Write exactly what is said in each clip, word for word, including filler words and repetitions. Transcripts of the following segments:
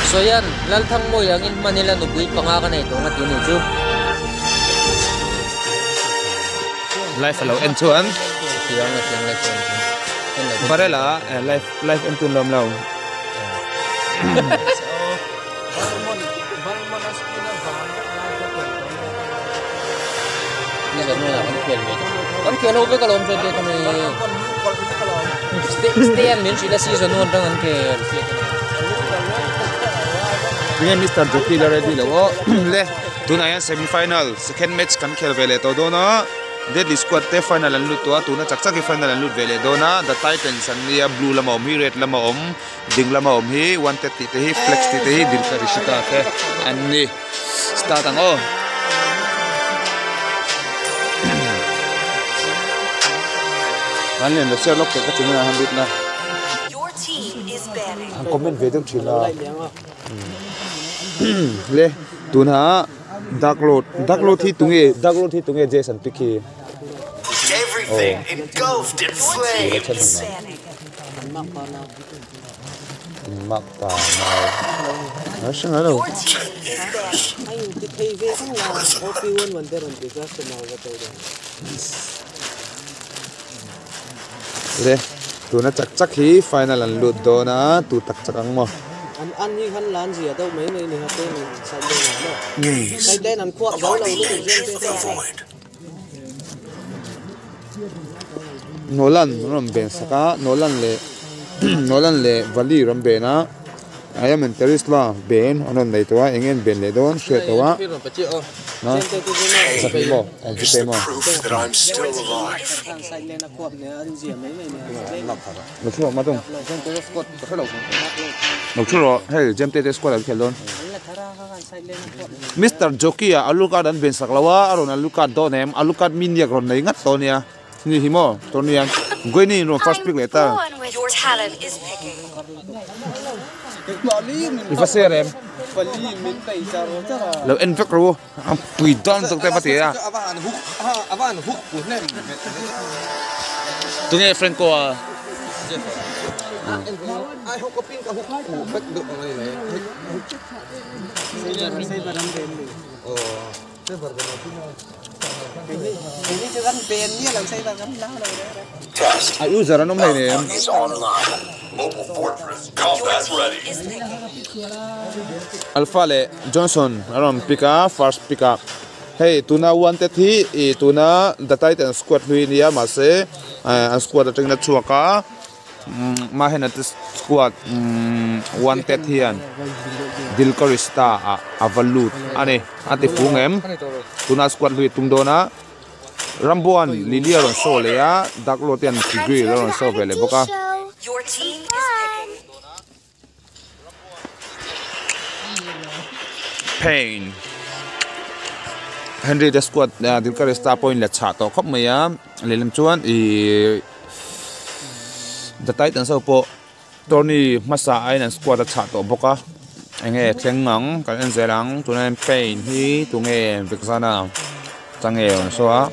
so yan lalthang mo yang in Manila no bui panga ka na ito nga tini chu life hello and chuan siang na siang life barela life life and tun lam law ni sa mo na kan kel me kan kel over kalom so de kami stay stay an min sila season one rang an kel ni Mister Jockey la ready lo le tunaya semi final second match kan khel vele to do na deadly squad te final an lut to tuna chak chak final an lut vele do na the titans an nia blue lama om hi red lama om ding lama om hi wanted ti te hi flex ti te hi dil ka rishita te an ni start ang o an len le sherlock te ka chuna han bit na Your team is banning. ang comment ve dong chila le tuna dark load dark load thi tunge dark load thi tunge Jason Picky Everything engulfed in flames. Is banning. mak ta mai na sing alo Your team is banning. le tuna chak chak hi final an lut do na tu tak chak ang mo anh anh như khăn lan gì ở đâu mấy người này tên sao đây là nó cái đây nằm quạt giấu đầu lúc riêng thế Nolan ram ben saka Nolan le Nolan le vali ram be na ayam interes la ben anon nei to engen ben le don she to wa na sa pe mo an It's pe the mo proof that I'm still alive. thằng sai lên nó quạt này anh gì mấy người này lo chu ma dong lo chu ro hey jam te te squad al khelon Mister Jockey a aluka dan ben saklawa aron aluka do nem aluka min yak ron nei ngat to nia ni himo to nia goini no first pick later Your talent is picking. if a serem Pali mình tẩy ra rồi chắc là lo en vek ro am pui don tok te pati ya avan huk avan huk của nem tu nge Franco a ai huk có pin cả huk của bất được này này xây vào đâm đèn ồ xây vào đâm đèn cái này cho gắn đèn như là xây vào gắn lá rồi đấy Test. ai user anom nei ne Is online. Mobile Fortress. Combat ready. Is picking. Alpha le Johnson aron pika first pika hey tuna wanted hi e tuna the titan squad hui nia ma se an squad ateng na chuaka ma hena squad wanted hian Dilkorista avalut ane ate pungem tuna squad hui tungdona Rambuan Liliaron so le ya daklotian tigri ron so vele boka Your team is picking. pain Henry the squad Dilkorista point le cha to khop maya lelem chuan i the titan so po Tony masa ainan squad cha to boka enge tlengang kan en zelang tunan pain hi tunge viksana change on so a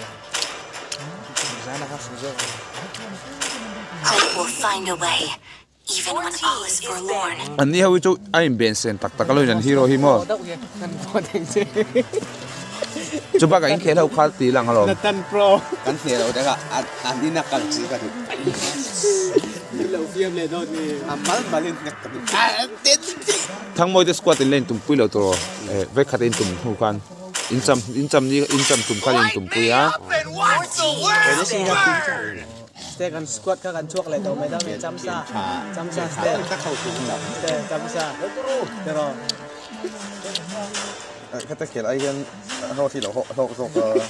Hope will find a way, even when all is forlorn. ani hawi chu aim ben sen tak tak aloin an hero hi mo đâu kìa cần có thành gì chu ba ka in khel ho khal ti lang halo là tân pro kan thia lo daga an dina kal chi ka ti đầu tiên này thôi thì amal balin nak ka thang moi the squad in len tum pui lo to ve khat in tum hu kan in cham in cham ni in cham tum khan in tum pui ya cái đấy sinh ra ste kan squat ka kan chuak lại đâu mấy đâu này chăm sa chăm sa ste ka khau tu ste chăm sa pero ka ta khel ai gan ho thi lo ho ho ho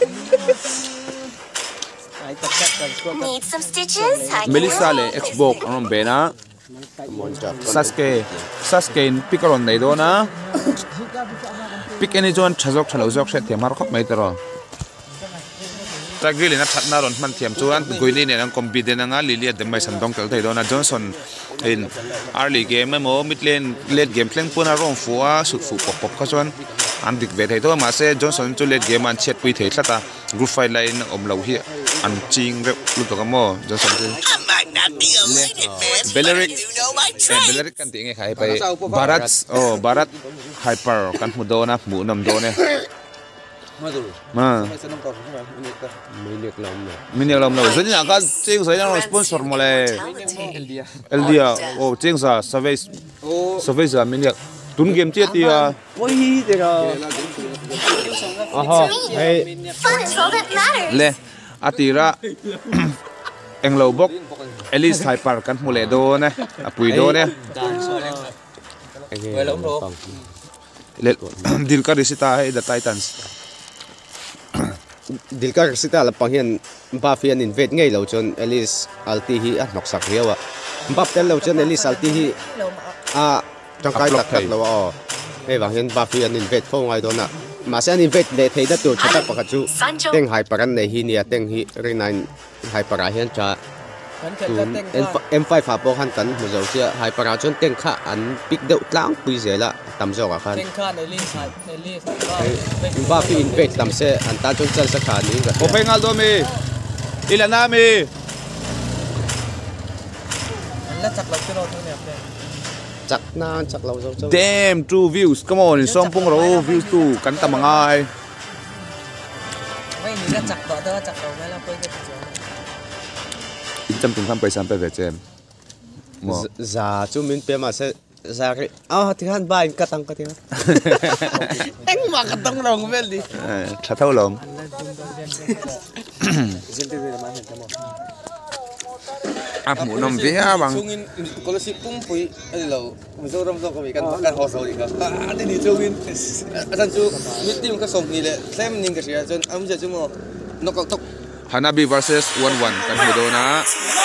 ai tập tập kan squat Need some stitches? I can Melissa le help. Xbox aron bena Sasuke Sasuke in pikaron nei do na pick any jon chazok chalo jok se the mar khop mai taro tagili na thatna ron man thiam chuan goini ne ang combine na nga lilia de mai san dong tel thei do na Johnson in early game mo mid lane late game pleng puna rong fuwa sut fu pop pop ka chuan an dik ve thei to ma se Johnson chu late game an chet pui thei thlata group fight line om lo hi an ching re lu to ka mo Johnson chu Belleric eh Belleric kan ti nge khai pai Barat oh Barat Hyper kan mu do na mu nam do ne ma Minyak lom na. min lam lo zin na ka ching sai na sponsor mo le el dia oh ching sa service service a min yak tun game che ti a Ôi thế rồi. Aha. Hey. Fun is all that matters. le atira englo bok Elise Hyper kan mu le do ne apui do ne Người lống đồ. le dil ka risita hai the Titans Dilkar sita la panghian Buffy an invade ngay lo chon Elise Alti hi a nok sak riawa. Buff tel lo chon Elise Alti hi a tang kai tak tak lo o. Hey wang hian Buffy an invade phone ngai dona. Ma se an invade le thei da tu chata pakha chu. Teng hyper an nei hi nia teng hi re nine hyper a hian cha. M five ha po han kan mu zo sia hyper a chon teng kha an pick deuh tlang pui zela tam zo ka khan. Tên khan để linh sạch, để linh Buffy invade tam se an ta chon chal sa kha ni ka. o pengal do mi ilana mi Nó chặt lọc cái đồ thôi nè. Chak na chak lo zo zo. damn two views come on som pung ro views tu kan tamangai Mấy người nó chặt đó đó chặt đầu cái là quên cái gì. in cham tung tham pai sam pe ve chem mo Za chu min pe ma se za ri. Ah ti han ba in katang ka ti. Eng ma katang rong vel di. tha thau lom ap mu nom ve ha bang Sungin kalau si pumpui ada lo musuh orang tu kami kan kan host lagi kan ada ni sungin asan su meeting ka song ni le sem ning ka sia jon am ja cuma nok tok Hanabi versus one one kan mu do na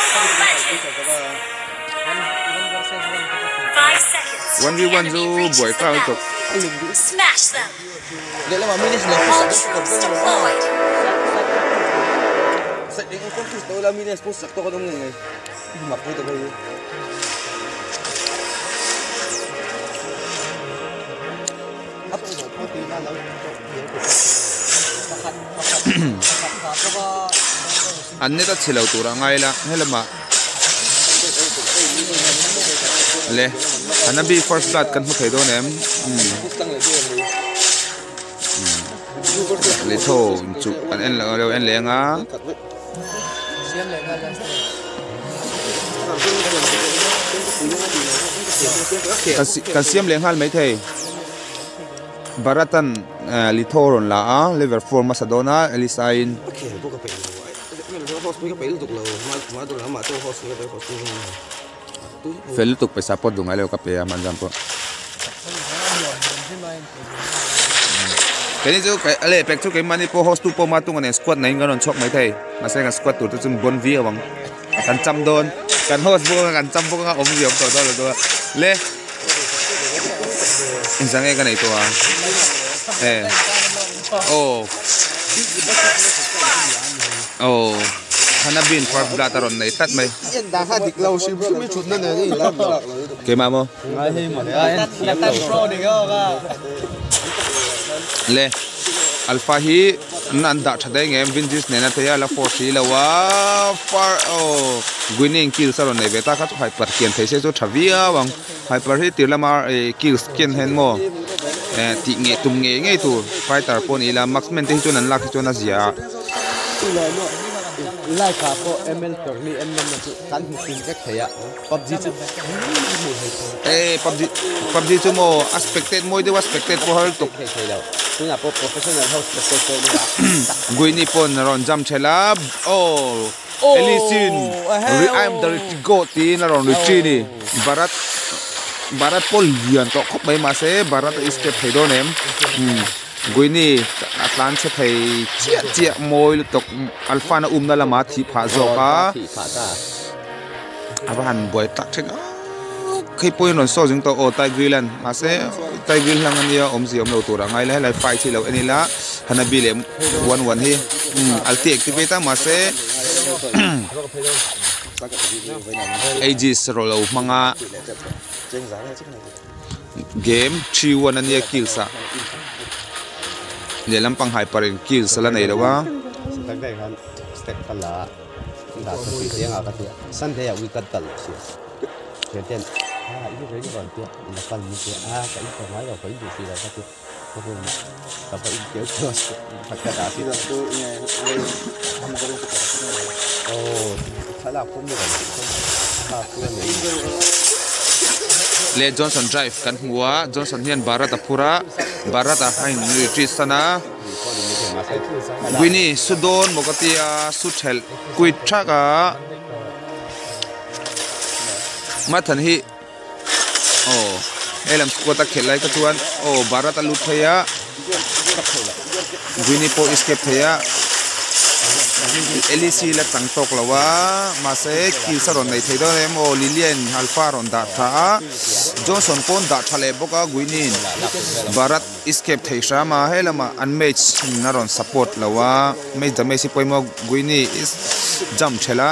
Five seconds. one v one zu boy ka to Smash them. dia lah mami ni sudah Launch rooms deployed. sa ing ko tu lah mami ni spus sakto ko dong ni mapu to kayo an ne ta chilau tura ngai la helama le Hanabi first blood kan mu thei do nem pustang le dia le tho chu an en lo en lenga kan siam leng hal mai thei Baratan lithoron la a level four Macedonia Elisain okay buka pe host buka pe lu tok lo ma ma do ma to host ni host ni fel tuk pesa pot dunga le ka pe man jam po kani chu kai ale pek chu kai mani po host tu po ma tu ngane squad nai ngaron chok mai thei ma se nga squad tu tu chung bon vi awang kan cham don kan host bo kan cham bo nga om yom to do do le insange ka nei to a eh oh oh Hanabin for blataron nei tat mai Yan da ha dik lo sim sim chut na ne ni la. ke ma mo Ngai he ma ai. Tắt pro đi go ga. le alpha hi nan da thadai nge vintage ne na thaya la force la wa far oh winning kill saron nei beta ka hyper kian thai se chu thavia wang hyper hi tilamar kill skin hen mo eh ti nge tum nge nge tu fighter pon ila marksman te chu nan lak chu na zia Lai ka po M L tor ni M nam chu kan hu tin kek thaya. P U B G chu. eh pubg pubg chu mo expected mo de expected po hal tok Thei thei lo. Tu na po professional host ko ko ni la. guini pon ron jam chela oh Elisin I'm the goat tin ron ri ni barat barat pol lian to khop mai ma se barat step thei do nem guini atlan che thei chia chia moi tok alpha na um na lama thi pha zo ka Thi pha ta. aban boy tak theng khai point non so jing to o tai grilan ma se tai gril lang ania om ji om lo tura ngai la lai fight thi lo anila Hanabi le one one hi alti activate ma se ages rolo manga game three one ania kill sa le lampang hyper kill sala nei lawa Tag dai han step pala. ta to pi te nga ka ti san te ya wi ka tal si chen ten a i re ni ron ti na kal ni ti a ka i ko mai ga ko i du si la ka ti ko ko ka pa i ke ko ka ka da si tu ini kamu kalau oh salah ko mi ga ka ko ni le Johnson drive kan hua Johnson hian Bharat apura Bharat a hain retreat sana Gwini sudon mokatia suthel kuit thaka mathan hi oh elam squad a khelai ka chuan oh Bharat a lut thaya Gwini po escape thaya L E C la tangtok lawa mase kill saron nei theidon em o Lilian Alpha ron da tha Johnson pon da thale boka Gwinin Bharat escape theisha ma helama unmatch naron support lawa match da messi poimo Gwini is jump thela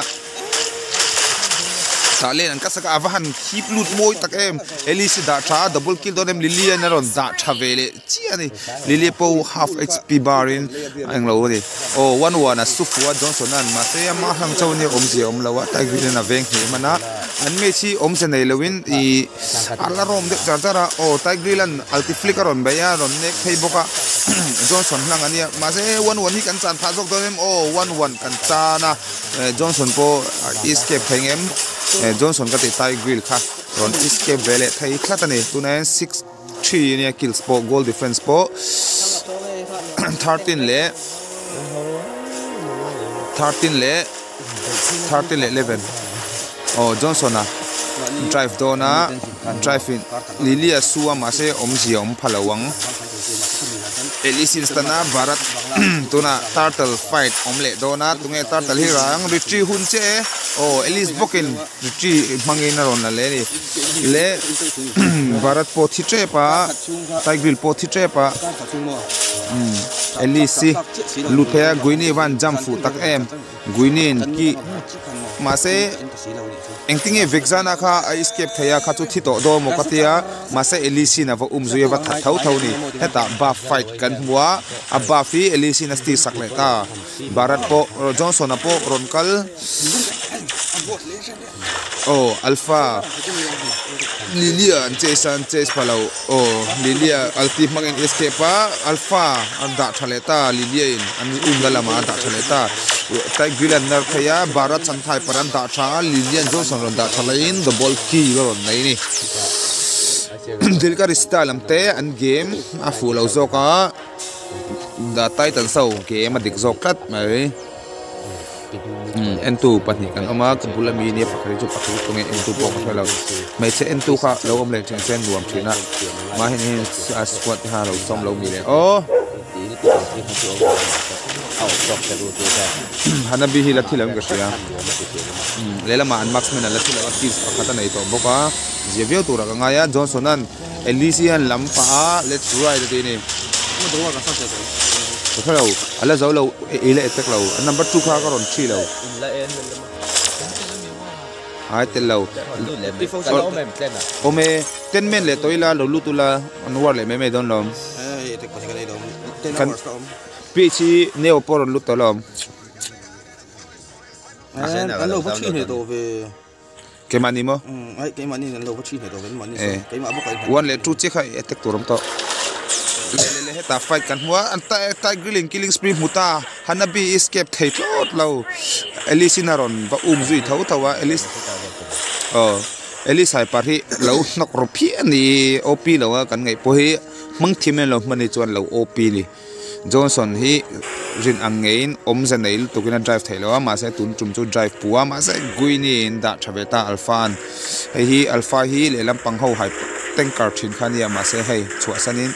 Talen an kasaka avahan hip lut moi tak em L E C da tha double kill donem Lilian naron da tha vele chiani Lilian po half H P barin ang lo ni o one one a sufua Johnson an ma se ma hang chawni omji om lawa tai gilin na veng he mana an mechi om se nei lowin I alarom de charjara o tai gilan alti flickeron baya ron nek theiboka Johnson lang ania ma se one one hi kan chan pha jok donem o one one kan chana Johnson po escape thengem Johnson ka ti tai grill kha ron escape vele thai khatani tunen six three ne kills po goal difference po thirteen le thirteen le thirteen le eleven oh Johnson na drive dona drive in Lilia suwa ma se omji om phalawang L E C stana Bharat tuna turtle fight omle dona tunge turtle hi rang retri hun che oh Elise bokin retri mangin na ron le ni le Bharat po thi tre pa tigril po thi tre pa L E C luthea Gwini van jump fu tak em Gwinin ki ma se engtinge vexana kha escape thaya kha chu thi to do mo katia ma se L E C na va umzuye va thau thau ni heta ba fight kan hua a ba fi L E C na sti sakle ta Bharat po Johnson po ronkal oh Alpha Lilia Jason Chase palau oh Lilia alti mangin escape pa Alpha anda thaleta Lilia in an ungala ma da thaleta tai gilan nar thaya Bharat chan thai paran da tha Lilia Johnson ron da thalain the ball key ron nei ni dilkar style amte an game a full au zoka da title so game a dik zok khat mai en tu patni kan ama kabulami ni pakhari chu pakhari tunge en tu pok thalo mai che en tu kha lo om le chen sen nuam thina ma hin hin squad ha lo som lo mi le oh hanabi hi la thilam ka sia lela ma an max mena la thila kis pakhata nei to boka jevio tura ka ngaya Johnson an Elysian lampa let's ride the ni hello ala zaulo ile etek lo number two kha ka ron three lo ai tel lo o me ten men le toila lo lutula anwar le me me don lom eh etek pa ka dom kan pichi neo por lutolom an lo phi ne do ve ke mani mo ai ke mani an lo phi ne do ve mani ke ma ba ka one le two che kha etek turam to le le heta fight kan hua an ta ta grilling killing spree muta hanabi escape thai tot lo Elise naron ba um zui thau thawa Elise oh Elise hai par hi lo nok ro phi ani op lo kan ngai po hi mang thim lo mani chuan lo op ni Johnson hi rin angein om zanail tukina drive thailo ma se tun tum chu drive puwa ma se Gwini in da thaveta Alphan hi Alpha hi le lampang ho hai tanker thin khania ma se hei chua sanin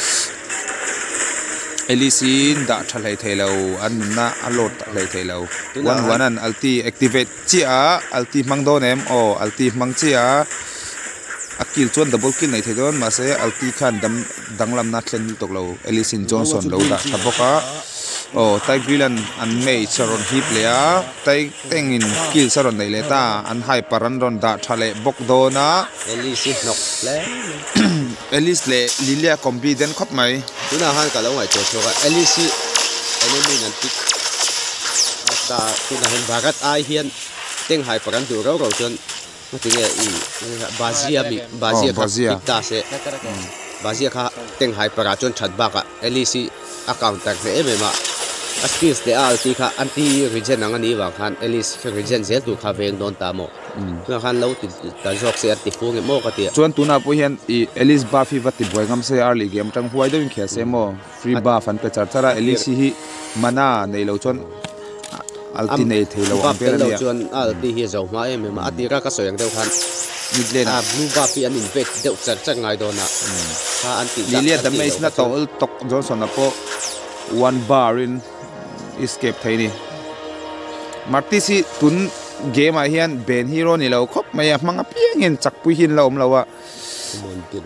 Elise da thalai thailo an na alot lai thailo one one an alti activate chia alti mangdon em o alti mangchia akil chuan double kill nei thaidon ma se alti khan dam danglam na thlen toklo Elise Johnson lo da thaboka oh tai grilan an mei charon hip lea tai tengin kill saron nei leta an hai paran ron da thale bok dona Elise nok le Elise le Lilia kombi den khop mai tuna han ka lo ngai che choka Elise enemy nan tik ta tin là hình bagat ai hiền tiếng hai paran du rau rau chun mà tiếng ấy bazia bị bazia khác ta sẽ bazia khác tiếng hai paran chun chặt bạc elisi account tag này em mà skills de alti kha anti regen ang ani wa khan elis regen zel tu kha veng don ta mo na khan lo ti ta jok se ati fu nge mo ka ti chuan tuna po hian i elis buffy vati boy ngam se early game tang huai deuhin khia se mo free buff an pe char chara elis hi mana nei lo chon alti nei thelo am pe lo ania chuan alti hi zo ma em ma ati ra ka soyang deu khan mid lane a blue buffy an invest deu char char ngai do na kha anti lilia damage na to tok johnson na po one bar in escape thai ni marti si tun game a hian ben hero ni lo khop mai manga piang in chak pui hin lo om lo wa mon tin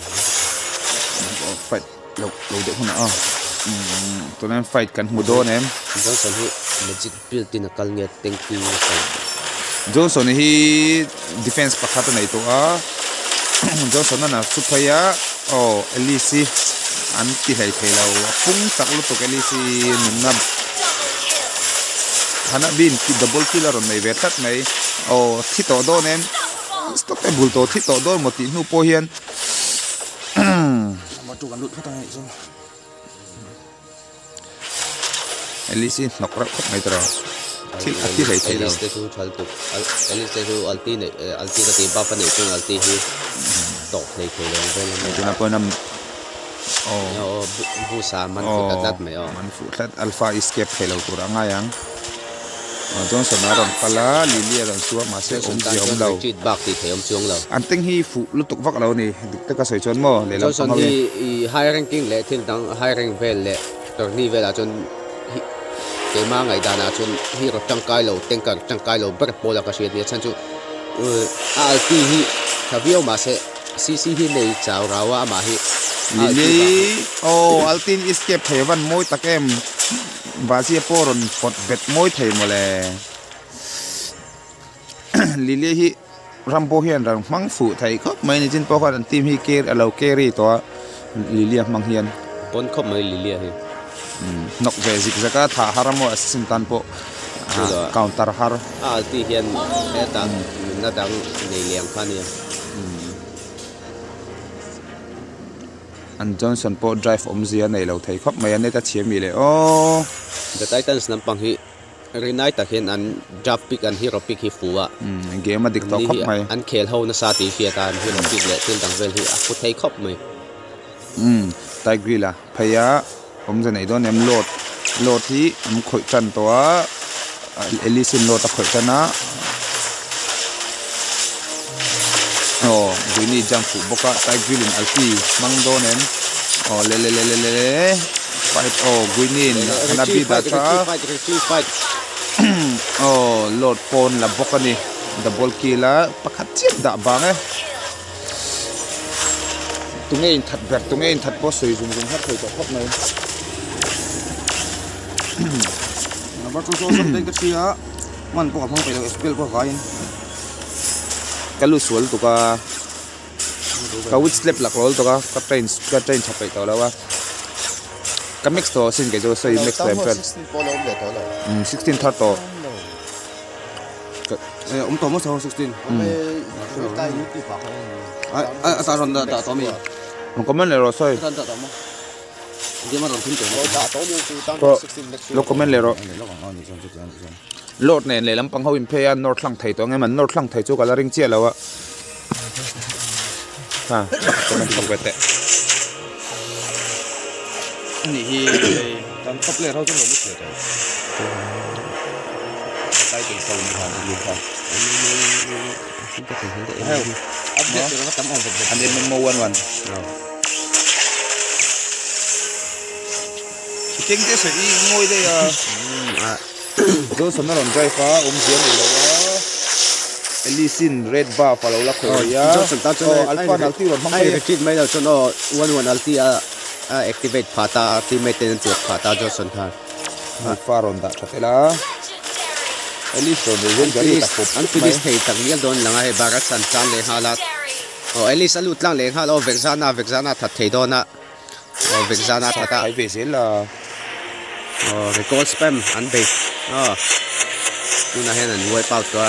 fight lo lo de huna a to nan fight kan mu do nem johnson hi magic build in a kal nge thank you johnson hi defense pakhat nei to a johnson na suphaya o elisi anti hai thelo pung chak lu to elisi nunna hana bin ki double killer on mai vetat mai o thito do nem stop e bul to thito do moti nu po hian ma tu kan lut khatang ai chon elisi nokra khop mai tro thil ati hai thelo elis te chu thal tu elis te chu alti ne alti ka ti buff ne chu alti hi to nei thelo vel ne tuna po nam o o bu sa man fu ta tat mai o man fu tat alpha escape thelo tur anga yang johnson aron kala lilia ron suwa ma se om ji om lo chit bak ti theom chung lo anting hi fu lutuk vak lo ni dik ta ka soi chon mo le lam johnson hi high ranking le thil dang high rank vel le tor ni vela chon ke ma ngai dana chon hi ro tangkai lo tengkar tangkai lo ber pola ka se ni chan chu alti hi khavio ma se cc hi nei chaw rawa ma hi lili oh altin escape thevan moi takem basia poron pot bet moi thei mole lili hi rambo hian rang mang fu thai khop mai ni jin po khan team hi ke alo carry to lili mang hian pon khop mai lilia hi nok ve zik zaka tha haramo assassin tan po counter har alti hian eta na dang nei liang khania an johnson po drive om zia nei lo thei khop mai an ta chiami le o the titans nam pang hi rinai ta hian an draft pick an hero pick hi fuwa game dik to khop mai an khel ho na sa ti fia ta an hero pick le til dang vel hi a pu thei khop mai um tai grila phaya om ze nei don em lot lot hi am khoi chan to a elisin lot a khoi chana oh dini jump fu boka tai grilin alti mang don em oh le le le le le fight oh guinin na bi da cha fight oh lot pon la boka ni double kill a pakhat chip da bang e tungei that ber tungei that po soi zum zum hat khoi to khop mai ba tu so sam dei ka sia man po phang pe lo spell po kain kalu sual to ka ka wit slap lak rol to ka ka train ka train chapai to lawa ka mix to sin ke jo soi mix to em sixteen third to um to mo so sixteen ai ai ta ron da ta to mi nó có mấy lero soi ta ta mo dia ma ron tin to to lo comment lero lot ne le lam pang ho in phe an north lang thai to nge man north lang thai chu kala ring chia lawa ha comment không vete ni hi tan top le rau chu lo mu le to tai ke sau ni ha ni ha update cho nó tấm on vật and then memo one one tiếng thế sẽ đi ngồi đây à rồi xong nó làm drive phá ôm giếng này là Elisin red bar phải là khởi ya alpha alti rồi mong ai retreat mai đâu cho nó one one alti a activate phata teammate ten tuat phata Johnson khan alpha ron da thate la Elisin rồi zen gari ta pop an finish thei tak nial don langa he barat san chan le halat o Elis alut lang le hal o vexana vexana that thei dona o vexana thata ai về sẽ là oh recall spam an be oh tuna hen an wipe out to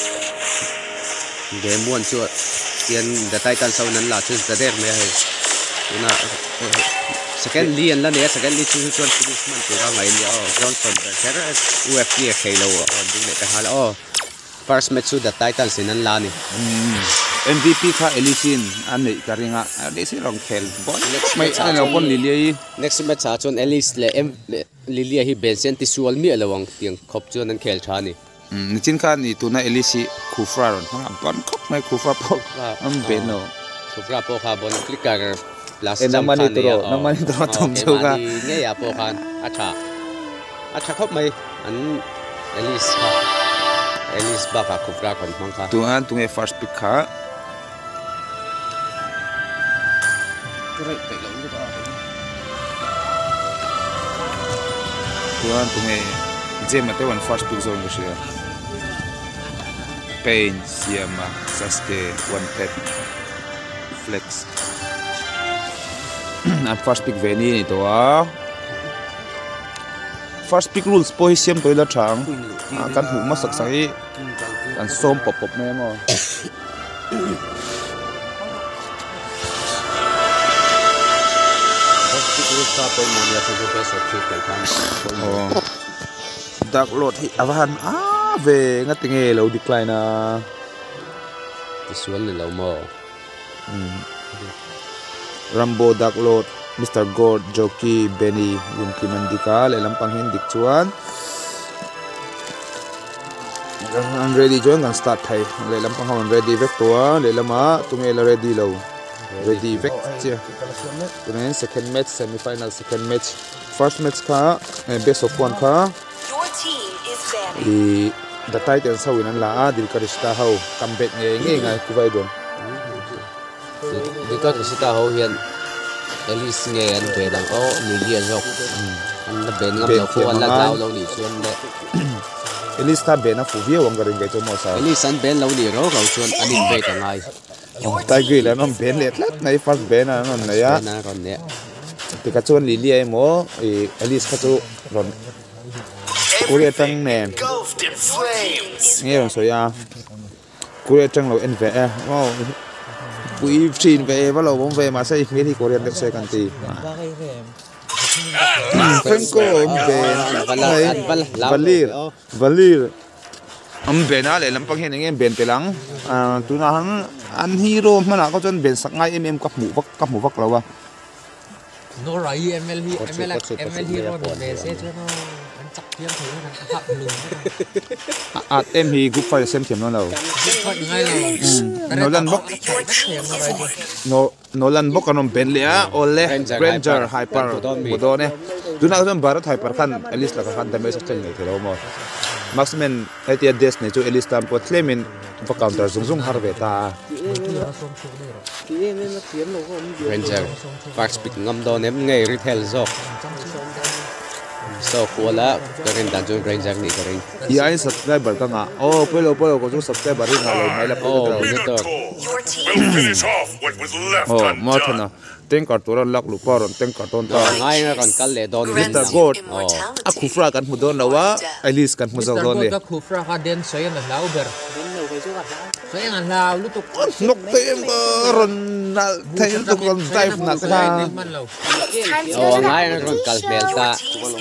game one chu yan the titan sau nan la chu the der me hai tuna second li an la ne second li chu chu finish man tu ra ngai ni oh Johnson the ser U F P khelo on ding le ka hal oh first match chu the titan sin an la ni M V P kha Elisin an nei karinga de si rong khel bon mai an lo bon lili next match a chon Elise le M Lilia hi Benson ti sual mi alawang tiang khop chuan an khel thani ni chin kha ni tuna Elisi khufra ron hanga bon khop mai khufra po am beno khufra po kha bon clicker plus jam khan ni to namani to tom chuga nge ya po khan acha acha khop mai an Elise kha Elise ba kha khufra kon mang kha tu an tu nge first pick kha tuan tunge jema te one first pick zone shia pain siama saske one pet flex and first pick veni ni to a first pick rules po hi siam toila thang kan hu ma sak sai kan som pop pop me mo Stopไปมันจะเป็นตัวสุดที่กันครับดักโหลดที่อวันอ้าเวงัดติงเอเราดีคลายนะที่ส่วนนี่เราโม่รัมโบดักโหลดมิสเตอร์กอร์ดจ็อกกี้เบนนี่ลุงคิมันดิกาเลยลำพังเห็นดิกชวนอัน ready จวนกัน start ไทยเลยลำพังเขามัน ready เวกตัวเลยละมาตุงเอเรา ready เราready เวกเจ้าตัวนี้ second match semi final second match first match ค่ะ best of one ค่ะ Your team is banning. อีดัตไตเต็นสาวินันลาดิลคาริสตาเฮาคัมเบ็ดเงี้ยเงี้ยไงกูไปโดนดิลคาริสตาเฮาเฮียนเอลิสเงี้ยอันเบดังโอ้ลิเลียนจอกอันนั้นเบนงั้นเราควรละดาวเราหนีชวนเลยเอลิสตาเบนนะฟูเวียวังการิงเกจโมซาเอลิสันเบนเราหนีเราเขาชวนอันนี้เบกันไงไตกี้แล้วน้องเบนเล็ดเล็ดในฟัสเบนนะน้องเนี่ยยะนะก่อนเนี่ยติกาชวนลิเลียโมเอลิสเขาจูรอนกูเรียจังแนนเงี้ยสวยอ่ะกูเรียจังเราเอ็นเวะว้าวกูอีฟชีนเวะว่าเราผมเวะมาใช่เงี้ยที่กูเรียนเด็กใส่กันตีเพิ่งก็เบนวัลลีร์วัลลีร์อันเบนอะไรลำพังเห็นอย่างเงี้ยเบนไปหลังอ่าตัวนั้นอันฮีโร่มันอ่ะก็จนเบนสักไงเอ็มเอ็มกับหมูวักกับหมูวักเราวะโนไรเอ็มเอลฮีเอ็มเอลเอ็มเอลฮีโร่เดเซ่ช่วยน้องอันจับเทียมถือนะขับลุงอาเอ็มฮีกุ๊กไฟเซมเทียมนั่นเราโนลันบ็อกโนโนลันบ็อกกันนมเบนเลียโอเล่เรนเจอร์ไฮเปอร์บุดเนี่ยดูน่าจะบาร์ดไฮเปอร์ขันเอลิสแล้วก็ขันแต่ไม่สักเท่าไหร่ที่เราหมดมักซ์แมนไอเทียเดสเนี่ยจูเอลิสตามปวดเลมินฟักคันเตอร์ซุงซุงฮาร์เวต้าเรนเจอร์ฟาร์สปิกงำโดนเอ็มไงรีเทลซอกโซ่ขวละก็เรียนดันจูเรนเจอร์นี่ก็เรียนอีไอ้สับได้บัตรกันอ่ะโอ้เพื่อนเราเพื่อนเราก็จูสับได้บัตรกันเลยไม่ละโอ้นี่ตัว Finish off what was left โอ้มาเถอะ undone. นะเต็งกัดตัวเราลักลูกป้อนเต็งกัดตัวตาง่ายนะก่อนกันเลยโดนมิสเตอร์กอดอะคูฟรากันมุดโดนแล้ววะไอลิสกันมุดโดนเลยก็คูฟราคาเดนสวยงามลาวเบอร์สวยงามลาวลูกตุกนกเต็มรอนนัลไทยตุกรอนไซฟ์นักตาโอ้ง่ายนะก่อนกันเบลตา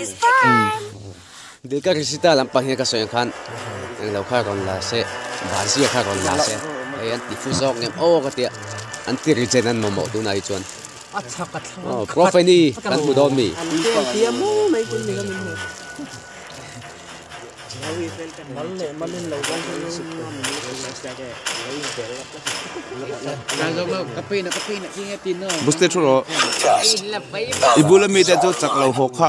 ดิลคาริสตาลำพังเฮก็สวยงามเราข้าก่อนลาเซ่บาร์ซีข้าก่อนลาเซ่ไอ้อันติฟูซอกเนี่ยโอ้ก็เตี้ยอันที่ริเจนันโมโมดูนายชวนอ๋อโปรไฟนี่กันบุดอนมีบุสเตอร์ทรออีบุลมีแต่จะจักเราหกข้า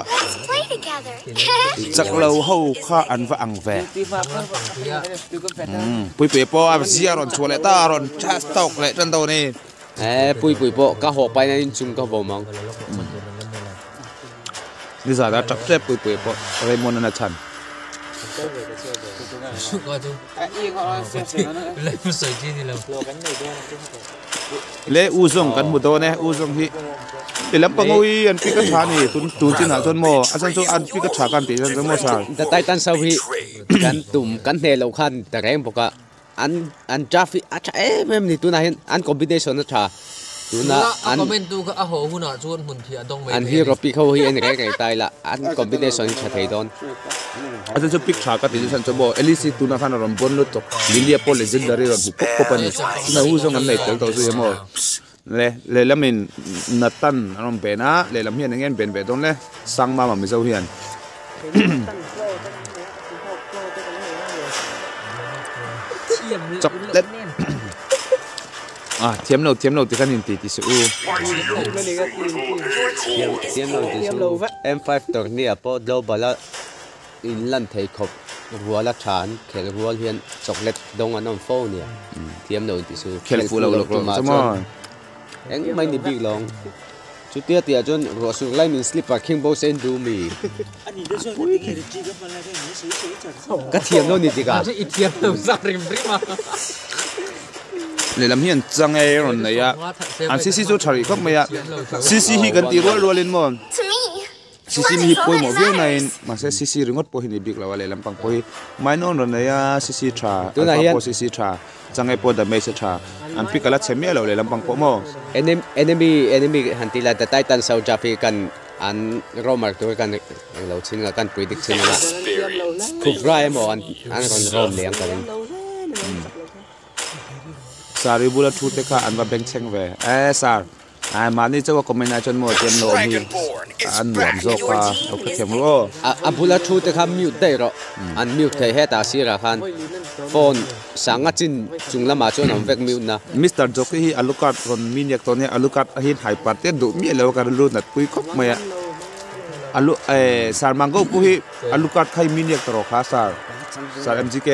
จักเราหกข้าอันว่าอังเวปุยเปียปออาเซียรอนชัวเลต้ารอนชาสตอกเลยจันโตนี่เอ้ปุยปุยปอก็หกไปในจุ่มก็บ่มองนี่จะได้จับเจ็บปุยปุยปออะไรมอนนัชันสุกอ่ะจูเลยผู้สวยจริงๆเราเล่อูซงกันมุดโตเนี่ยอูซงที่ để làm bằng ngôi anh pick thà này tụi tụi chỉ nào chọn mò anh cho anh pick thà can thì cho mò sao the titan sau hi kan tum kan ne lo khan ta rem boka an an traffic acha em em ni tu na hin an combination na tha tu na an comment tu ka ho hu na chuan hun thia dong mai an hi ro pick ho hi an re re tai la an combination cha thei don anh cho pick thà cái thì cho mò elisi tụi nó khăn làm bon lót to lilia po legendary rồi bục bục pani na hu xong anh này tới tàu rồi mò le le làm mình natan anh bên á le làm hiện anh em bên bên don le sang ma mà mình giàu hiện chọc lên à thiếm lâu thiếm lâu thì cái nhìn tí tí sự tiêm lo ti su m five tor ni apo do bala in lan thei khop ruala than khel rual hian chocolate dong anom phone ni tiêm lo ti su khel fu lo lo lo chamo eng mai ni big long chu tia tia jon ro su lai min slipper king bo sen do mi ka thiam lo ni ti ka i thiam lo sa rim rim le lam hian chang ai ron nei ya an si si chu thari khop mai ya si si hi kan ti rol rol in mon To me, si si mi poi mo view nine ma se si si ringot po hi ni big la le lam pang poi mai non ron nei ya si si tra alpha po si si tra chang ai po da me se tra an pikala chemia lo le lam pang po mo enemy enemy enemy hantila the titan sau jafi kan an romer tu kan lo chin la kan prediction la kubra mo an an ron rom leng kan sari bula thu te kha an ba beng cheng ve eh sar ai ma ni chawa combination mo tem lo hi an nuam zo ka o ka them ro a bula thu te kham mute dai ro an mute thei he ta si ra khan phone sanga chin chungla ma chon am vek mute na mister joki hi alukat ron miniak to ne alukat hin hai parte du mi lo ka lu nat pui khop maya alu eh sar mango pu hi alukat khai miniak to ro kha sar sar mgk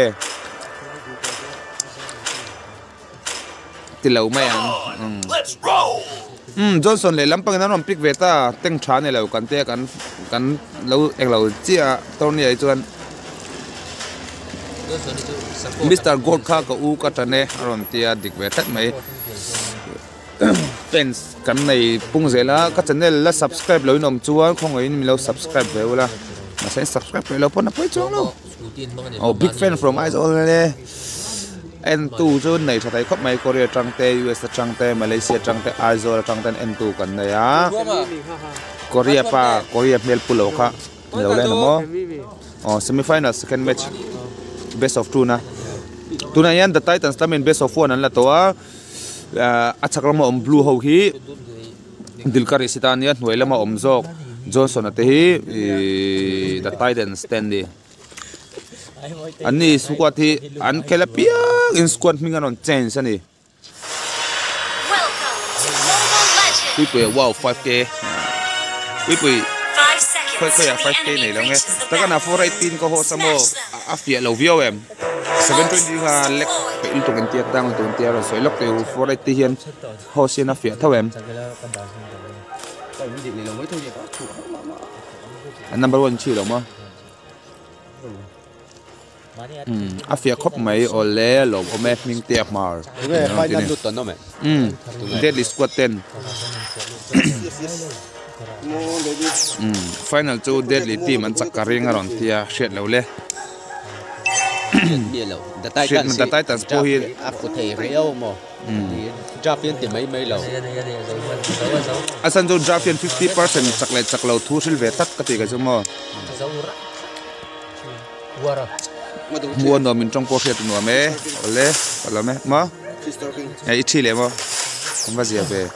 tilau mai an Let's roll. um johnson le lampang na rom pick veta teng tha ne lo kan te kan kan lo ek lo chia to ni ai chuan mister gold kha ka u ka tane ron tia dik ve that mai fans kan nei pung zela ka channel la subscribe lo nom chuan khong ai mi lo subscribe ve wala ma sai subscribe ve lo pon na poi chong lo oh big fan from eyes all le en tu chu nei tha thai khop mai korea tangte us tangte malaysia tangte aizol tangte en tu kan ne ya korea pa korea mel pulo kha lo le no mo oh semi final second match best of two na tuna yan the titans tamen best of one an la to a achakram om blue ho hi dilkar sitan ya hnuai lama om jok johnson ate hi the titans standing ani squad hi an khela pia in squad minga non change ani welcome to Mobile Legends. pui pui wow five k pui pui Five seconds khoi khoi till five the k nei enemy lo nge reaches the taka na four battlefield. eighteen ko ho samo a fia lo vio em seven twenty ha lek pe il to kan tiak dang to tiak ro soi lok te four eighty hian ho sin a fia thawem number one chi lo ma um a fia khop mai o le lo o me ming tiak mar nge final lut to no me um deadly squad ten um final chu deadly team an chak ka ring aron tia shet lo le mi lo the Shit, titan the Titans po hi a fu thei reo mo jafian ti mai mai lo asan jo drafian fifty percent chakle chaklo thu sil ve tak ka ti ga mo wara mua no min trong po khet no me ole pala me ma ya ichi le mo kom va zia be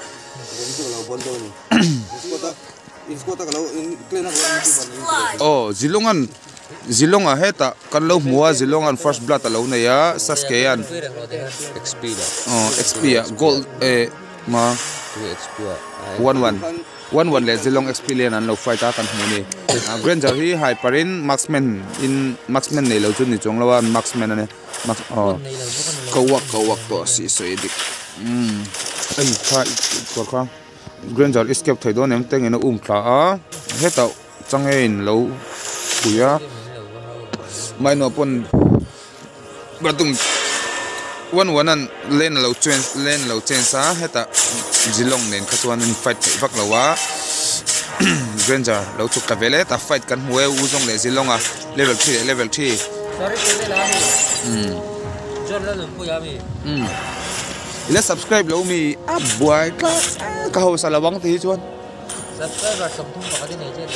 oh zilongan zilonga heta kan lo mua zilongan first blood alo na ya saskeyan xp lo oh xp ya gold eh ma two xp one one one one le zilong xp le nan lo fight ta kan hmuni granger hi hyperin marksman in marksman ne lo chun ni chong lawan marksman ane max oh kawak kawak to si so edik um ai kha ko kha granger escape thoi do nem teng ena um thla a heta changein lo buya mai no pon batung one one an len lo chen len lo chen sa heta zilong nen khachuan in fight vak lawa Granger lo chuk ka vele ta fight kan huwe uzong le zilonga level three level three sorry kele la mi mm jordan lu ya mi mm ila subscribe lo mi abuai ka ka ho salawang ti chuan subscriber som thum pa ka nei che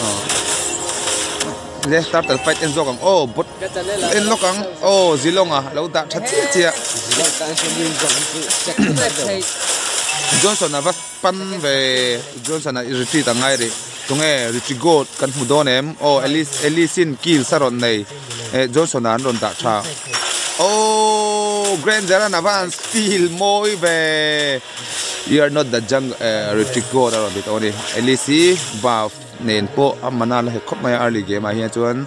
le start the fight en zokang oh but en lokang oh zilonga lo da that chia chia Johnson na vas pan ve Johnson na retreat angai ri tunge retreat go kan hu donem oh Alice Alicein kill saron nei e Johnson na ron da tha oh Granger na van steal moi ve you are not the jung uh, retreat go around it only Alice buff nen po amana la khop mai early game a hian chuan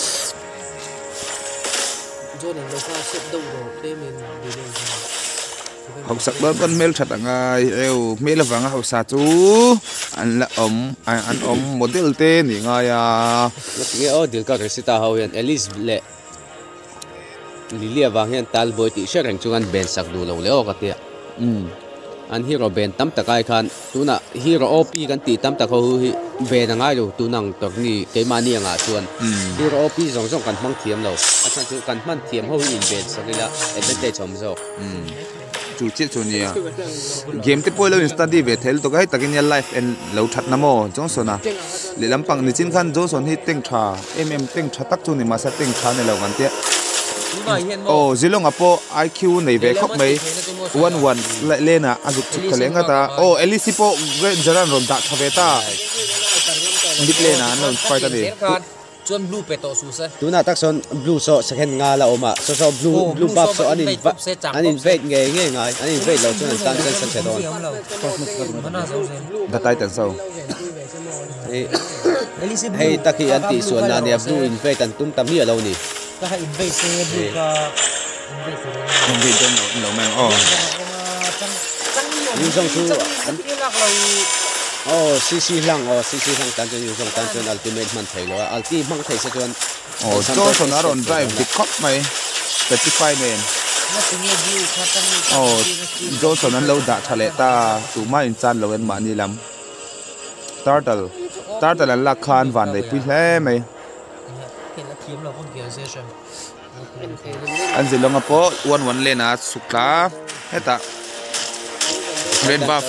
Johnny lo ka set do do payment học sắc đơn con mail thật là yêu mail là vàng học sa chú anh là ống anh anh ống một điều tên thì ngay à nghe ở điều cao thì ta hầu hiện Alice lệ Lilia vàng hiện tal boy ti share rằng chung anh ben sắc đủ lâu leo cái tiệt anh hero ben tam ta kai khan tu na hero op kan ti tam ta ko ben ngai lo tu nang tok ni ke mani nga chuan hero op zong zong kan mang thiam lo a chan chu kan man thiam ho in ben sakila advantage chom zo chủ chết chủ nhiều game tiếp bây giờ study về thế tôi cái takin ya life and lâu thật namo Johnson à để làm bằng ni chín khăn Johnson hi tiếng trà em em tiếng trà tắc chu ni mà sẽ tiếng trà này lâu ngắn tiệt oh zilong apo I Q này về khóc mấy one one lại lên à azuk chụp cái lén ta oh Alice po Granger ron ta thave ta big lên à nó fight ta đi chuan blue peto su se tu na takson blue so second nga la oma so so blue blue buff so anin anin vet nge nge ngai anin vet lo chuan tan tan san se don da tai tan sau hey taki anti so na ne blue in vet an tum tam hi lo ni ka ha in vet se blue ka in vet don lo mang oh yung song chu oh C C lang oh C C lang tan chuan yung song tan chuan ultimate man thei lo ulti mang thei se chuan oh Johnson aron drive the cop mai thirty-five men oh Johnson an lo da thale ta tu ma in chan lo en ma ni lam turtle turtle an la khan van dei pi hle mai an zilonga po one one lena sukla heta red buff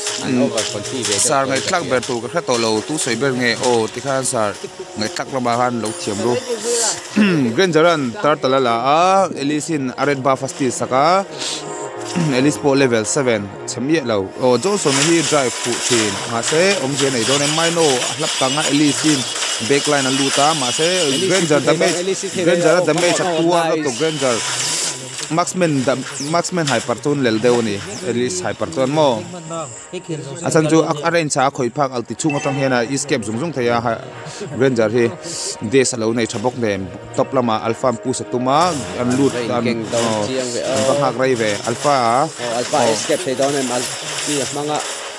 sar ngai tlak ber tu ka to lo tu soi ber nge o ti khan sar ngai tlak la ba han lo thiam ru Granger an turtle la a Alicein red buff asti saka Alice po level seven chemye lo o Johnson hi drive fu chin ma se om je nei don mai no hlap ka nga Alicein backline an luta ma se Granger damage Granger damage tua to Granger Marksman Marksman hyperton lel deuni Alice hyperton mo asan ju ak arrange cha khoi phak alti chung atang hena escape zung zung thaya Granger hi de salo nei thabok nem top lama alpha pu satuma an lut an ba hak rai ve alpha alpha escape thei don em al ti manga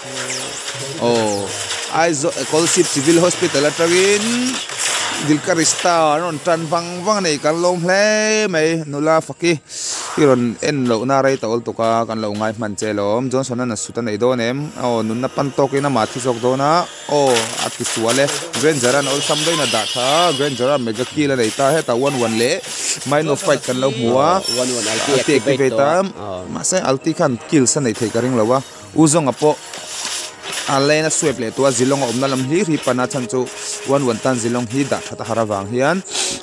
oh ai zo call ship civil hospital atawin dilkarista non tran wang wang nei kan lom hle mai nula faki iron en lo na rai tol to ka kan lo ngai man chelom Johnson na suta nei don em o nun na pan to ke na ma thi jok do na o ati suale Granger an ol sam doi na da tha Granger mega kill nei ta he ta one one le mai no fight kan lo muwa one one alti activate tam ma se alti khan kill sa nei thei ka ring lawa uzong apo alena swep le to zilong omna lam hi ri pana chan chu one one tan zilong hi da thata harawang hian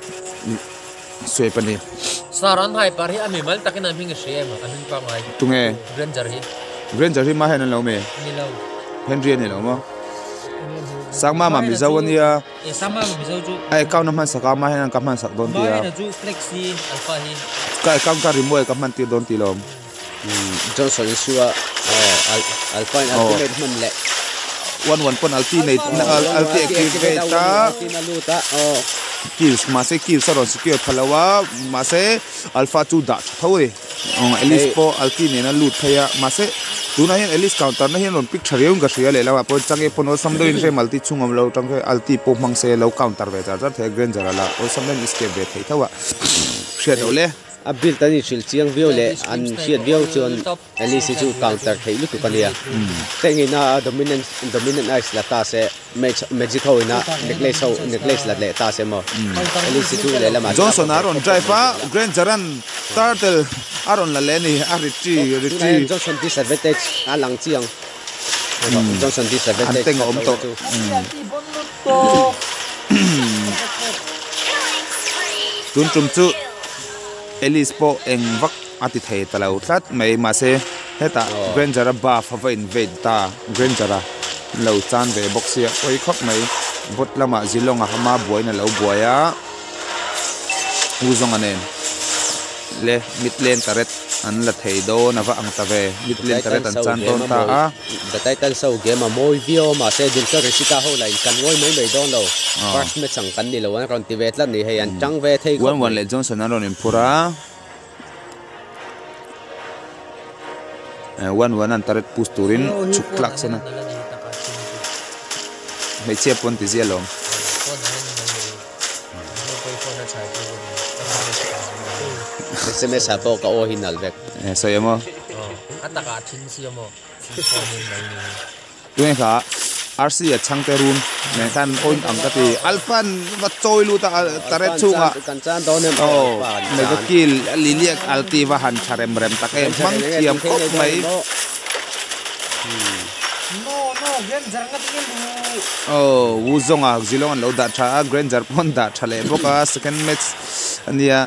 swep ani saran hai par hi ami mal takin aming shem amin pa mai tunge Granger hi Granger hi ma hen lo me ni lo henry ni lo mo sangma ma mi zawania e sama mi zo ju ai kaun na man saka ma hen ka man sak don ba tia na ju flexi alpha hi ka kaun ka rimoy ka man ti don ti lom Johnson sua oh alpha ultimate man le one one pon alti nei alti activate ta na luta oh kills ma se kills saron secure phalawa ma se alpha two da thoi ong Alice po alti ne na lut thaya ma se tuna hian Alice counter na hian ron pick tharium ga hria le lawa po change pono samdo in re multi chungam lo tang alti po mang se lo counter ve jar jar the Granger la o samden escape ve thei thawa hria dole a bil tani chil chiang view le an hiat view chuan Alice chu counter thei lu tu kania tengina dominant dominant ice la ta se magic ho ina necklace ho necklace la le ta se mo Alice chu le lama Johnson aron drive a Grand Jaran turtle aron la leni a retri retri Johnson disadvantage alang chiang Johnson disadvantage anteng om to tun tum chu Alice po eng vak ati thei talau thlat mai ma se heta Grand Jara ba fa invade ta Grand Jara lo chan ve boxia oi khop mai bot lama zilonga hama boina lo boya uzong anen le midlane taret an la thei do na va ang ta ve midlane taret an chan ton ta a the title so game a moi view ma se dil ka risika ho line kan ngoi mai mai don lo first match ang kan ni lo an round tivet la ni he an chang ve thei one one le Johnson aron in pura one one an taret pus turin chuklak sana mai che pon ti zialom S M S apo ka o hinal vek so yamo ataka thin siamo tuen kha R C a changte run ne kan on ang ka ti alfan va choi lu ta taret chunga kan chan don em oh me ga kil liliak alti va han tharem rem take mang thiam kop mai no no gen jarang tingin oh wuzonga zilong an lo da tha Grand Jar pon da thale boka second match ania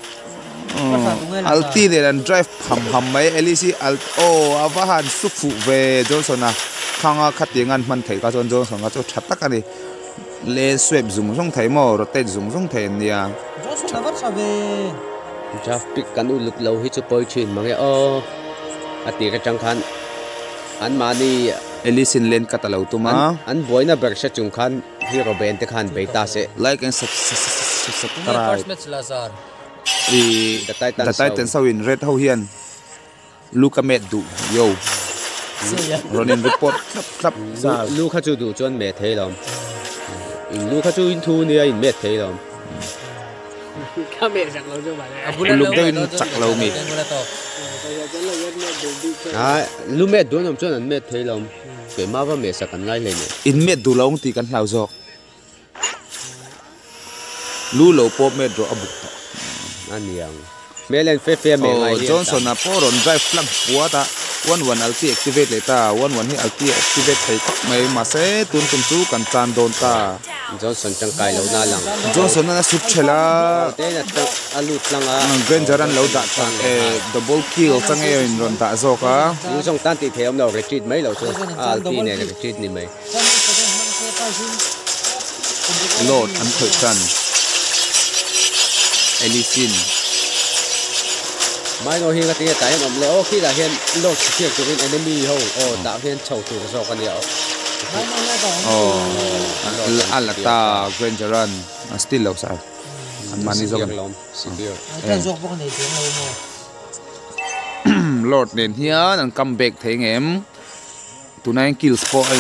alti ne ran drive pham pham mai Alice alt oh avahan sufu ve Johnson a khanga khatingan man thei ka jon Johnson ka chu thatak ani le swep zung zung thei mo rotate zung zung thei nia Johnson never sabe draft pick kan u luk lo hi chu poi chin mange o ati ka chang khan an mani Alice in lane ka talo tuma an boina bersha chung khan hero ben te khan beita se like and subscribe first match lazar i the titan the titan so in red ho hian Luka met du yo Ronin report klap sa lu kha chu du chon me thei lom in lu kha chu in thu nia in me thei lom luk do in chak lo mi a lu me du nom chon an me thei lom ke ma va me sa kan ngai le ne in met du long ti kan hlau jok lu lo pop met ro abuk an yang melen fe fe me ngai Johnson na poron drive flank puata one one alti activate leta one one hi alti activate thei khop mai ma se tun tum chu kan chan don ta Johnson chang kai lo na lang Johnson na sut chela te na ta alu tlanga Grand Jaran lo da chang e double kill chang e in ron ta zoka lu song tan ti theom lo retreat mai lo chu alti ne retreat ni mai Lord an khoi chan Alice mai no hi ga ti ta em om le o khi la hian lord secure to win enemy ho o ta hian chau tu zo kan ya oh alata Grand Jaran still lo sa an mani zo lom secure kan jok bok nei teng lo mo Lord nen hian an comeback theng em tunai kills po in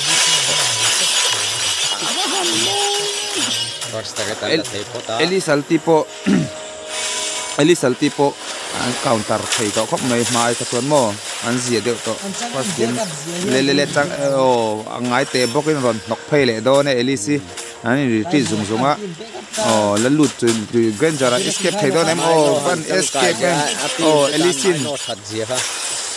first target ta thei pota Alice Altipo Alice Altipo an counter thei to khop mai mai ka chuan mo an zia deuh to first game le le le chang o angai te bokin ron nok phei le do ne Alice ani retreat zung zunga o la lut tu Grand Jara escape thei do nem o van escape em o Alice no that zia ha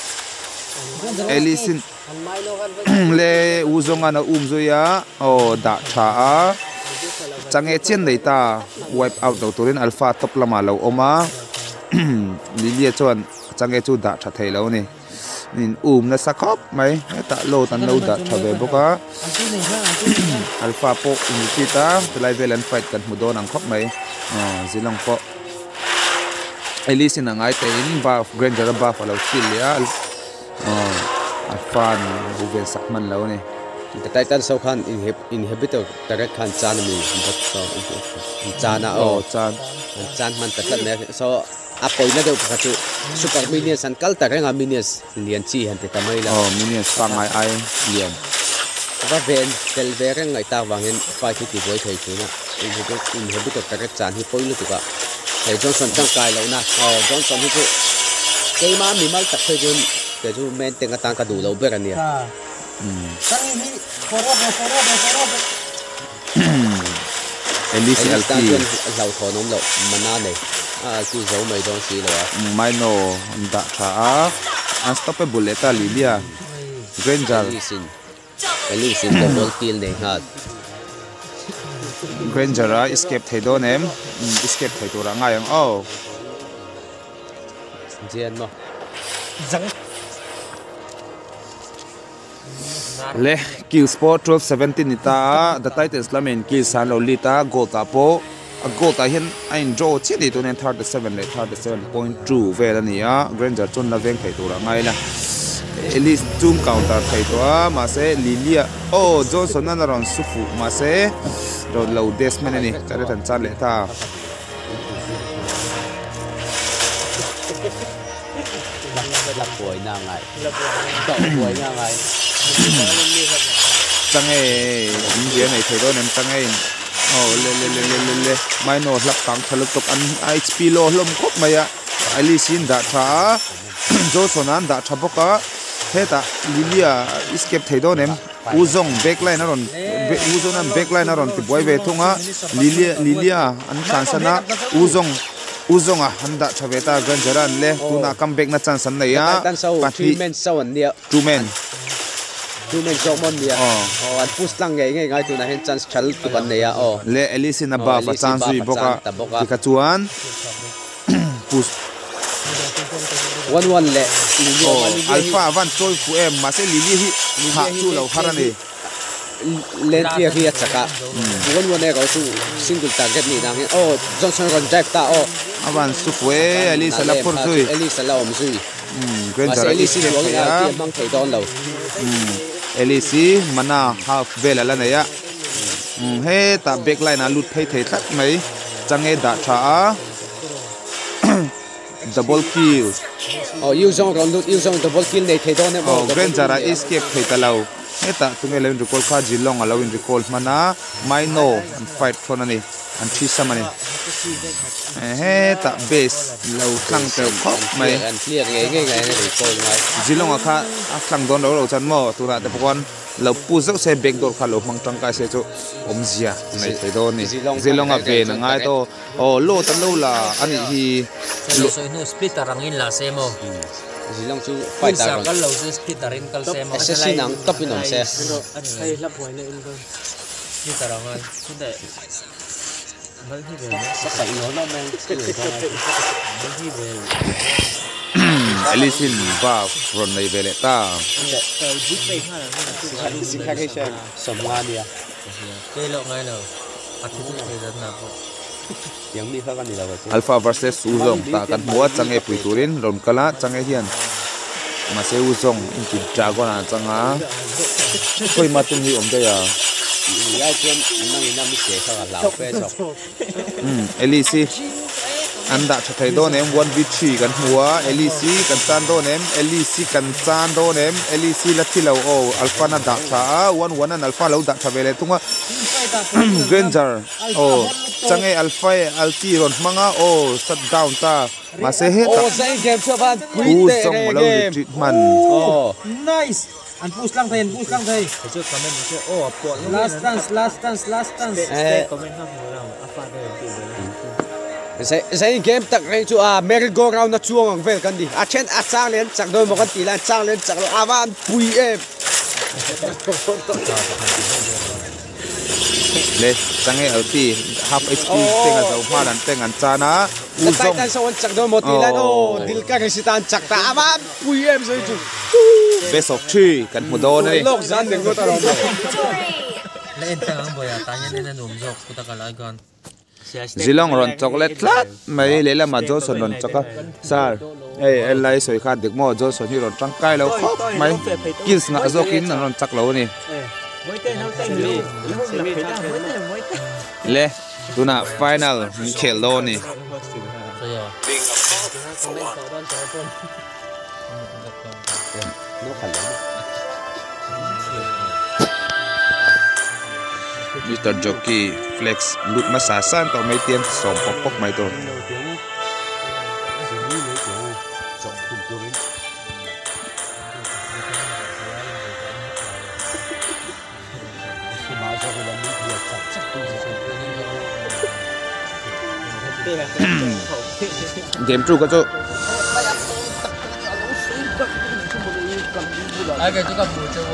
Alice le uzonga na umzoya o da tha a change chen nei ta wipe out do turin alpha top lama lo oma lilia chuan change chu da tha thei lo ni nin um na sakhop mai ta lo tan lo da tha ve boka alpha po umti ta tlai velan fight kan mudon ang khop mai zilong po Alice na ngai te in ba Grand Jara ba fa lo skill ya alpha ni ve sakman lo ni the titan so khan inhibitor target khan chan mi but so chana o chan chan man ta me so apoi na do ka chu super minions an kal ta renga minions lian chi han te tamai la oh minions pa ngai ai lian va ven tel ve ngai ta wangin fight ti boy thei chu na inhibitor target chan hi poi lu tu ka thầy Johnson trong cài lâu na ờ Johnson thì cái mà mình mới tập thầy John cái chú men tiếng cái tăng cái đủ lâu biết anh nhỉ Elise L T lâu thọ nông lâu mà na này à chú giấu mấy东西rồi mai no đã trả unstoppable ta Lilia Granger Elise double kill này ha Granger escape thầy đó ném escape thầy đó là ngay ang oh Jian mà le kill sport twelve seventeen ta the Titans lamen kill san lo lita goal ta po a goal ta hian ain draw chi di to nen thirty-seven le thirty-seven point two ve la nia Granger chon la veng thei to ra ngai la Elise zoom counter thei to ma se Lilia oh Johnson na ron sufu ma se ro lo desman ani chare than chan le ta lập buổi nào ngày đậu buổi nào ngày chẳng ai những này thấy đó nên chẳng ai oh le le le le le le mai nó lắp tang thằng lúc anh H P lo lom khóc mày à Alice đã thả Johnson anh đã thả bốc á thế ta Lilia escape thấy đó nên Uzong backline nó rồi Uzong anh backline nó rồi thì boy về thung á Lilia Lilia anh chance na Uzong Uzong à anh đã thả về ta gần giờ anh le tu na comeback na chance này á three men sau anh đi two men two men sau mon đi à oh anh push lang ngay ngay ngay tu na hen chance chal tu ban này à oh le Alice na ba fa chance zui boka thì cả chuan push one one le alpha van choi fu em mà sẽ Lily hi ha chu lo harani lên phía kia chắc cả one one này có su single target này đang oh Johnson còn drive ta oh avan su fu e Alice la por zui Alice la om zui Granger Alice lo ya ti mang thei don lo Alice mana half vela la này á he ta backline a lut thei thei thắt mấy change da tha double kill oh Uzong còn lut Uzong double kill này thei don em oh Granger escape thei ta lo he ta tung eleven recall kha jilong alo in recall mana maino and fight for ani and chi samani he ta base lo tlang tel khop mai an clear ngay ngay ngay recall ngay jilong a kha a tlang don lo chan mo tura te pokon lo pu zau se backdoor kha lo mang tang kai se chu om zia nei te do ni jilong a ve na ngai to oh lo ta lo la ani hi lo so no split arangin la semo Zilong chu fight sa ta kal lo se split arin kal semo se sinang top in on se ai lap boy na in ko split arangan kunde mal hi ve sa kai no na men mal hi ve Alice ba from nei vele ta si kha ke sha samwa dia ke lo ngai lo attitude ke dan na ko yang mi kha kan ni la Alpha versus Uzong ta kan mua change pui turin ron kala change hian ma se Uzong in ki dragon a changa koi ma tum hi om de ya ya chen nang ina mi se kha la pe chok um Alice anda thai do nem one v three kan mua Alice kan chan do nem Alice kan chan do nem Alice la thilo o Alpha na da tha one one an Alpha lo da tha vele tunga Granger oh change Alpha alti ron manga oh shut down ta ma se he ta oh sai game cho ban Uzong lo retreat man oh nice and push lang thay push lang thay chu comment chu oh po last dance last dance last dance comment ha mo apa de sai sai game tak rei chu a merry go round na chuang ang vel kan di a chen a chang len chak do mo kan ti lan chang len chak lo awan pui em le change alti half H P tenga zo ma dan tengan chana Uzong tan sa chak do mo ti lan oh dil ka ke sitan chak ta awan pui em sai chu best of three kan mu do ni lok zan ding go ta ro le enta ang boya tanya nena num jok puta kala gan Zilong ron chocolate flat mai lela ma Johnson ron choka sar ei elai soi kha dik mo Johnson hi ron tang kai lo khop mai kills nga zokin ron chak lo ni le tuna final khel lo ni Being a father for one. no kan Mister Jockey flex lut masasan to may tiyan som pokpok may to. Game true ka cho. Ai cái chúng ta phụ cho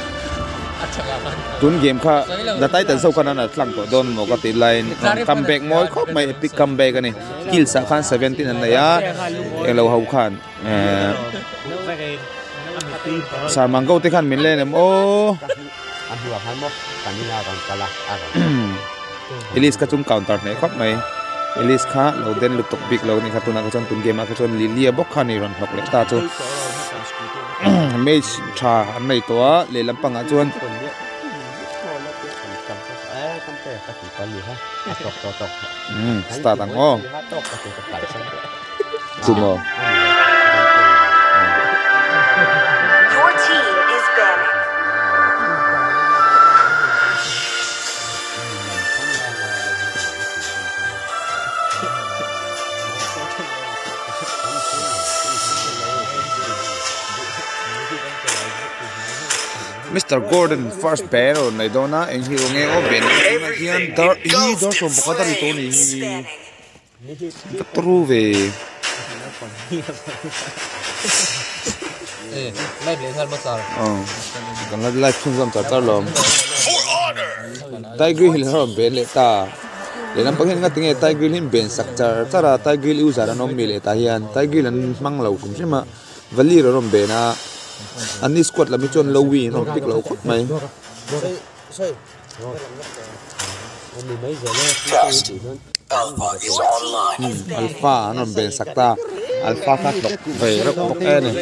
Tun game kha datai tan so kana na tlang to don mo ka ti line comeback moi khop mai epic comeback ani kill sa khan seventeen an ya elo hau khan eh sa mango te khan min le nem o anh vừa hai mốt cảnh như nào còn cả là Elise ka chung counter ne khop mai Elise kha lo den lu tok big lo ni kha tuna ka chon tun game ka chon lilia bok khan ni ron nok le ta chu match tha an nei to le lampang a chuan Hmm, start ang oh. Sumo. Your team is banning. Mister Gordon first pero na dona en hero nge o ben na hian dar hi dar so baka dar ito ni truve eh live le sal masal oh kan la live phun zam tar tar lom Tiger Hill rom ben le ta le lam panghen nga tinge Tiger Hill ben sakchar tara Tiger Hill usara nom mi le ta hian Tiger Hill an manglo kum sima vali rom be na Ani squad la mi chon lo wi no pick lo khot mai Alpha is online. alpha no ben sakta alpha kha tok ve ro bok e ni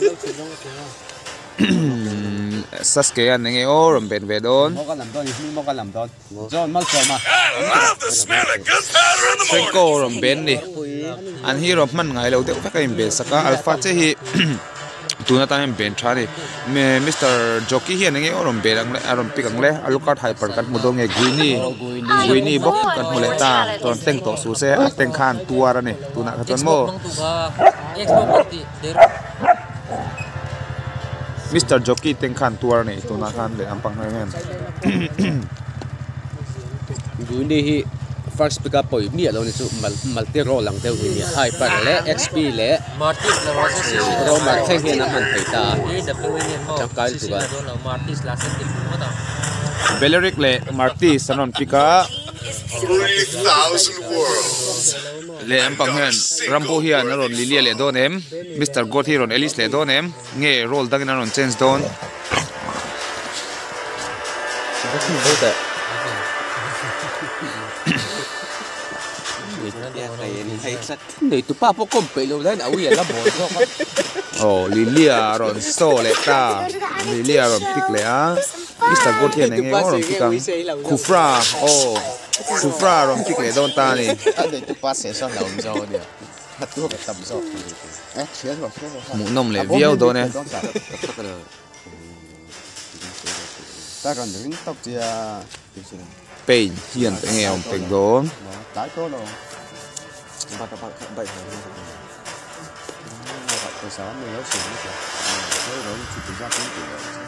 Sasuke an nge o rom ben ve don mo ka lam don ni mo ka lam don John mal so ma I love the smell of gunpowder in the morning. Senko rom ben ni an hi rom man ngai lo de ka im be saka alpha che hi tuna ta ben thani me Mister Jockey hian nge orom berang le arom pikang le alukat hyper kan mudong e guini guini bok kan mule ta ton teng to su se teng khan tuara ni tuna ka ton mo Mister Jockey teng khan tuar ni tuna khan le ampang ngai hen guini hi first pick up point mi alo ni chu multi role lang deu hi hyper le xp le Martis la rosa si ro mar theng hi na man thei ta e w ni mo Chakal tu ba. Martis la sen til mo ta Beleric le Marty sanon pika Three thousand worlds. le ampang hen rambo hian ron lilia le donem Mister God hi ron Elise le donem nge roll dagin ron change don đâu tệ để tụi pa bốc công bị lâu đấy áo gì lắm rồi oh lilia ron so le ta lilia ron pick le a Mister God hian nge ron pikang Kufra oh Kufra ron pick le don ta ni để tụi pa sẽ sao làm sao đi thật tôi phải tầm sao eh xuyên rồi xuyên rồi mu nom le viau do ne ta còn đứng tóc chia pain hian te nge om pek don tái có đâu ba ba bảy tôi sáng mình nói chuyện với tôi nói chuyện tình ra tiếng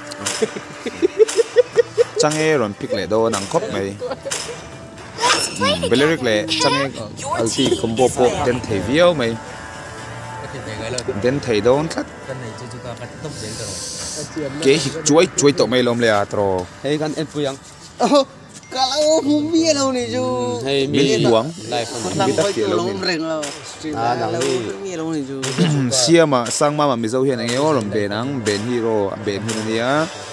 chuyện change ron pick le do nang khop mai Beleric le change alti combo po den thei viau mai den thei don thlat kan nei chu chu ka ka top zel ta ke hi chuai chuai to mai lom le a tro hey gan en puyang kalau không biết đâu này chú hey min buang lại phần mi ta ke lo min à nắng đi biết đâu này chú siama sangma ma mi zo hian nge o rom be nang ben hero ben hin ania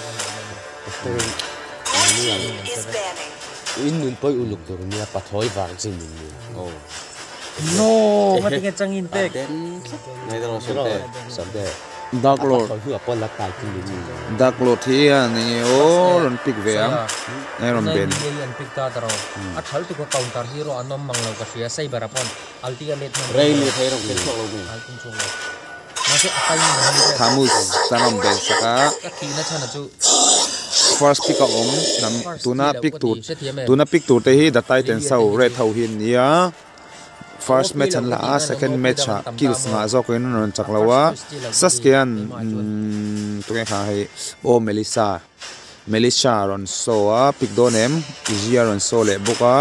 Is banning. in nun poi uluk tur nia pathoi wang chin ni oh no ma tinga changin tek này đâu xong thế xong thế Dark Lord phải hứa con là tài kinh đi Dark Lord hian nge o ron pick ve ang nge ron ben an pick ta taro a thal tu ko counter hero anom manglo ka sia sai barapon altia let man Ray ni thấy đâu cái chỗ đâu altin chung lo ma se akai ni thamus sanom ben saka ka ki na chana chu first pick a om nam tuna pick tu tuna pick tu te hi datai ten sau red thau hin nia first match an la a second match a kills nga zo ko in ron chaklawa saskian tu nge kha hai o melissa melissa ron so a pick donem izia ron so le boka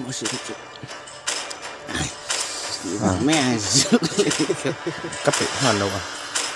mẹ cắt bị hoàn lâu à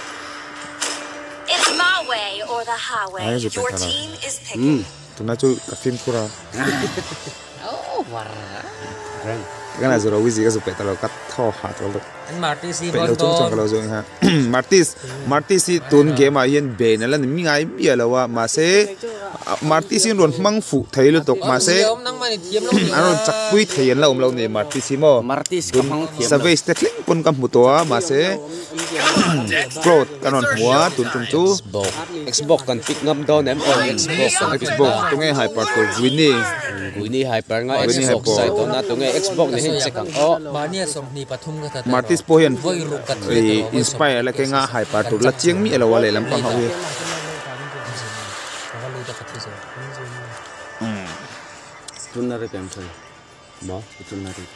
It's my way or the highway. Ai rồi Your phải team is picking. tụi nó chui cả phim kura oh vara cái này rồi gì cái rồi phải tao cắt thò hạt rồi Anh Marty si phải lâu chung chung cái lâu rồi ha Martis Martis si tuần game mà hiện bền là mình ngay bây giờ là mà sẽ Martis si luôn mang phụ thấy luôn tục mà sẽ anh luôn chắc quy thấy là ông lâu này Martis si mo Martis kapang thiam survey statement pun kam mutua mà sẽ pro cái non mua tuần chung chú Xbox Xbox kan pick ngam don em on Xbox Xbox tụi nghe hyper to Winnie Winnie Hyper nga Xbox sai to na to nghe Xbox ni hin sekang o Mania som ni pathum ka ta Martis po hiền voi lu kat inspire là cái nga hyper to là chiang mi là wale lam pang hawi tunna re kam sai mo tunna re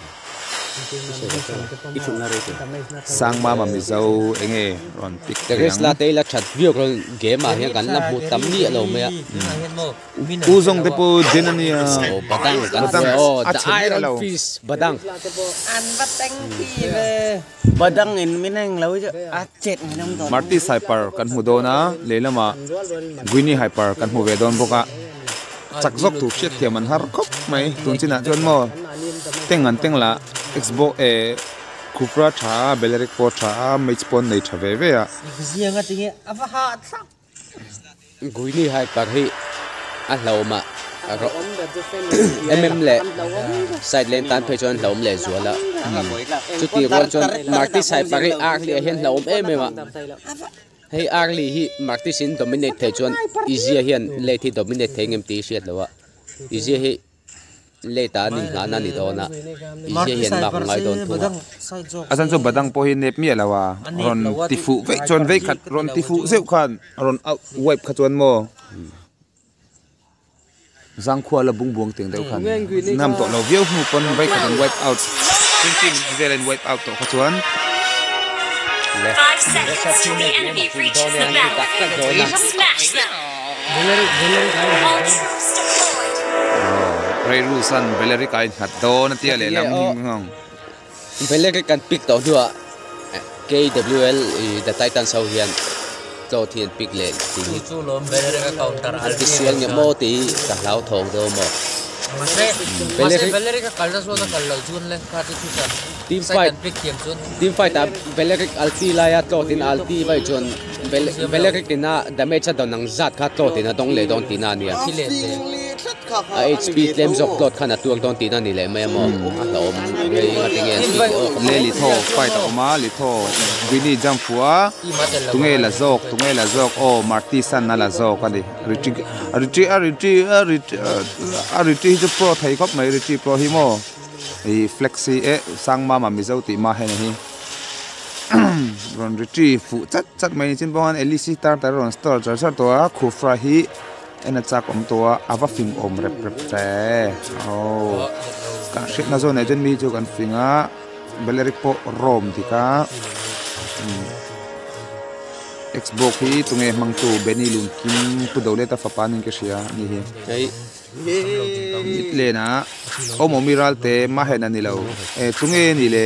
itunna re sang ma mà mi zau enge ron pick the rest la te la chat view ron game a hian kan la mu tam ni lo me u zong te po dinania o badang kan o the iron fist badang an bắt đánh đi về badang in minang lo chứ a chết ngày năm rồi Martis hyper kan hu do na le lama Winnie hyper kan hu ve don boka chak zok tu shit thiam an har khop mai tun china chon mo tengan tengla Xbox e Cupra tha Beleric po tha match pon nei tha ve ve a riêng cái tiếng ava ha sắc Winnie Hyper hi a lo ma ro mm le side lane tan phei chon hlom le zo la chu ti ro chon Martis Hyper hi a li hian hlom em em a hey early hi Martis in dominate the chon easy hian le thi dominate the ngem ti siat lo wa easy hi le ta ning na na ni do na easy hian mak ngai don thu asan so badang po hi nep mi alawa ron tifu ve chon ve khat ron tifu zeu khan ron out wipe khat chon mo zang khwa la bung buang teng deu khan nam to lo viau hu pon ve khat wipe out thinking velen wipe out to khat chuan Five seconds till the enemy reaches the battlefield. Smash them. All troops deployed. Ray Rusan Beleric ai hat do na tia le lam ngong Beleric kan pick to thua K W L the Titan sau hian to thian pick le ti chu lom về đây cái counter artificial nge mo ti ka lau thong do mo Masih, masih Beleric ka kalda so na kalda chun le ka ti chu team fight pick tiam chun team fight a Beleric alti la ya to tin alti vai chon Beleric tina damage do nang zat kha to tin dong le don tina nia kile a H P claim zok plot khana tuak don tina ni le me mo a lo nge ngating en le li tho fight o ma li tho Winnie jump fuwa tunge la zok tunge la zok o Martisan na la zok ani retreat retreat retreat retreat ju pro thai khop mai retreat pro hi mo e flexi e sang ma ma mi zau ti ma he ni ron retreat fu chat chat mai chin bon elisi tar tar ron store char char to a khu fra hi ena chak om to ava fing om rep rep te oh ka shit na zone jen mi ju kan finga Beleric po rom ti ka Xbox hi tunge mangtu Benny Lun Kim pu dole ta fa panin ke sia ni hi ai le na o mo miral te ma he na ni lo e tunge ni le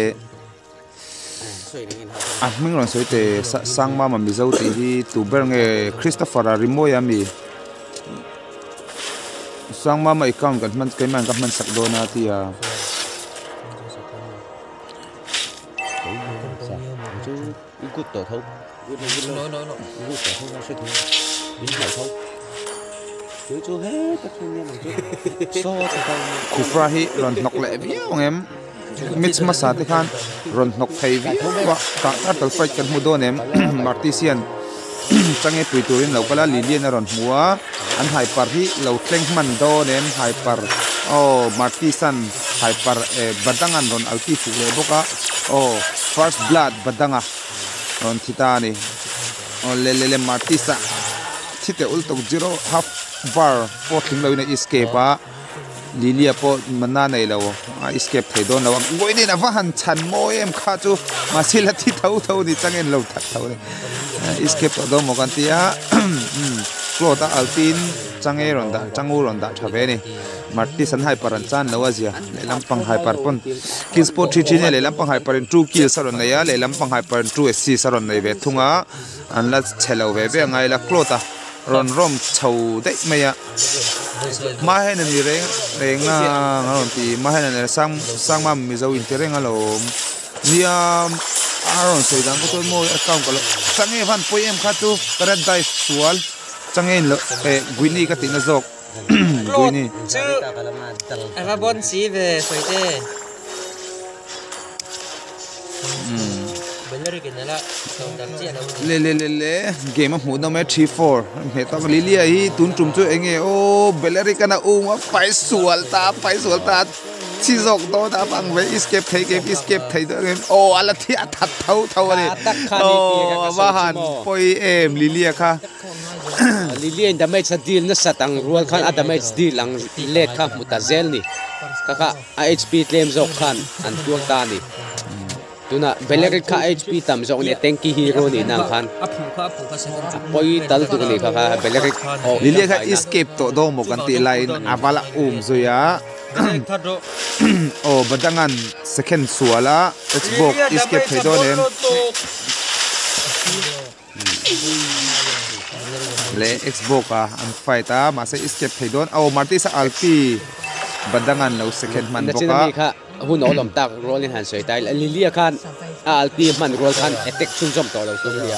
a ming ron soi te sang ma ma mi zau ti hi tu ber nge Christopher Rimo ya mi sang ma ma account kan man kai man kan man sak do na ti a good to thâu no no no good to thâu sẽ thâu đến phải thâu chú chú hết tất nhiên là chú so thì tao Kufra hi ron nok le bi ong em mix ma sa te khan ron nok thei vi wa ka ka tal fight kan mu don em Martisian change pui turin lo kala lilian ron muwa an hyper hi lo tleng man do nem hyper oh Martisan hyper e badangan ron alti fu le boka oh first blood badanga ron thitani oh le le le Martisa thite ul tok zero half bar po thling lo na escape a lilia po manna nei lo escape thei don lo ngoi ni na va han chan mo em kha chu ma sila thi thau thau ni changen lo that thau escape do mo kan tia klota alpin change ron da changu ron da thave ni marti san hai paran chan lo azia le lampang hai par pon kill spot thi thi ne le lampang hai parin two kill saron na ya le lampang hai parin two sc saron nei ve thunga an la chelo ve ve ngai la klota ron rom chau dei maya ma hen ni reng reng na ngon ti ma hen ne sang sang ma mi zo in tereng alo niam aron sei dang ko to mo account ko change van poem khatu paradise sual change lo e guini ka tin zok guini chứ em có bốn xí về soi thế le le le le game of no match three four he ta lilia hi tun tum chu enge o beleri kana u ma fai sual ta fai sual ta chi jok to ta bang ve escape thei game escape thei do game o ala thi athat thau thau ani o wa han poi em lilia kha lilia in damage sa deal na satang rual khan a damage deal ang let kha mutazel ni kaka hp claim jok khan an tuang ta ni tuna beleri kha hp tam jok ni tanky hero ni nang khan poi tal tu ni kha beleri lilia kha escape to do mo kan ti line avala um zoya oh badangan second suala xbox escape thei do nem le xbox a an fight a ma se escape thei don au marti sa alpi badangan lo second man boka hun olom tak rolling hand soi tai lilia khan alpi man roll khan attack chung jom to lo tu lia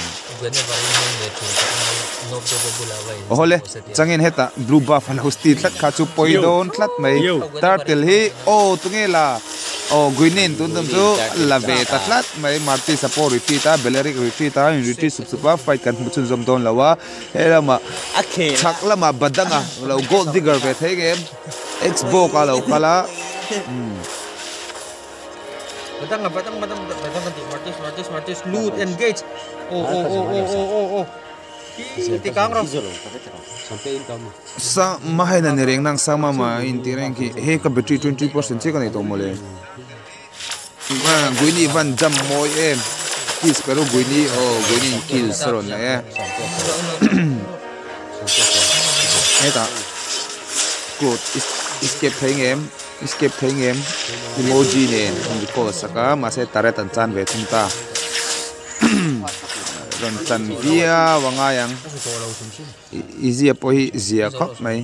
ohole changin heta blue buffalo steel thlat kha chu poidon thlat mai tartel hi o tungela o guinin tun tum chu lave ta thlat mai marti support retreat ta beleric retreat ta retreat sup supa fight kan muchun jom don lawa helama akhe chaklama badanga lo gold digger ve thegem xbox alo kala Batang batang batang batang kanti Martis Martis Martis loot engage oh oh oh oh oh oh oh ti kang ro sampai income sa mahena ni reng nang sama ma in ti reng ki he ka battery twenty percent che kan to mole ma guini van jam moi em kis pero guini o guini kill saron na e eta good escape thing em escape thing em emoji ne ni ko saka ma se tare tan chan ve chung ta ron chan via wanga yang easy po hi zia khop mai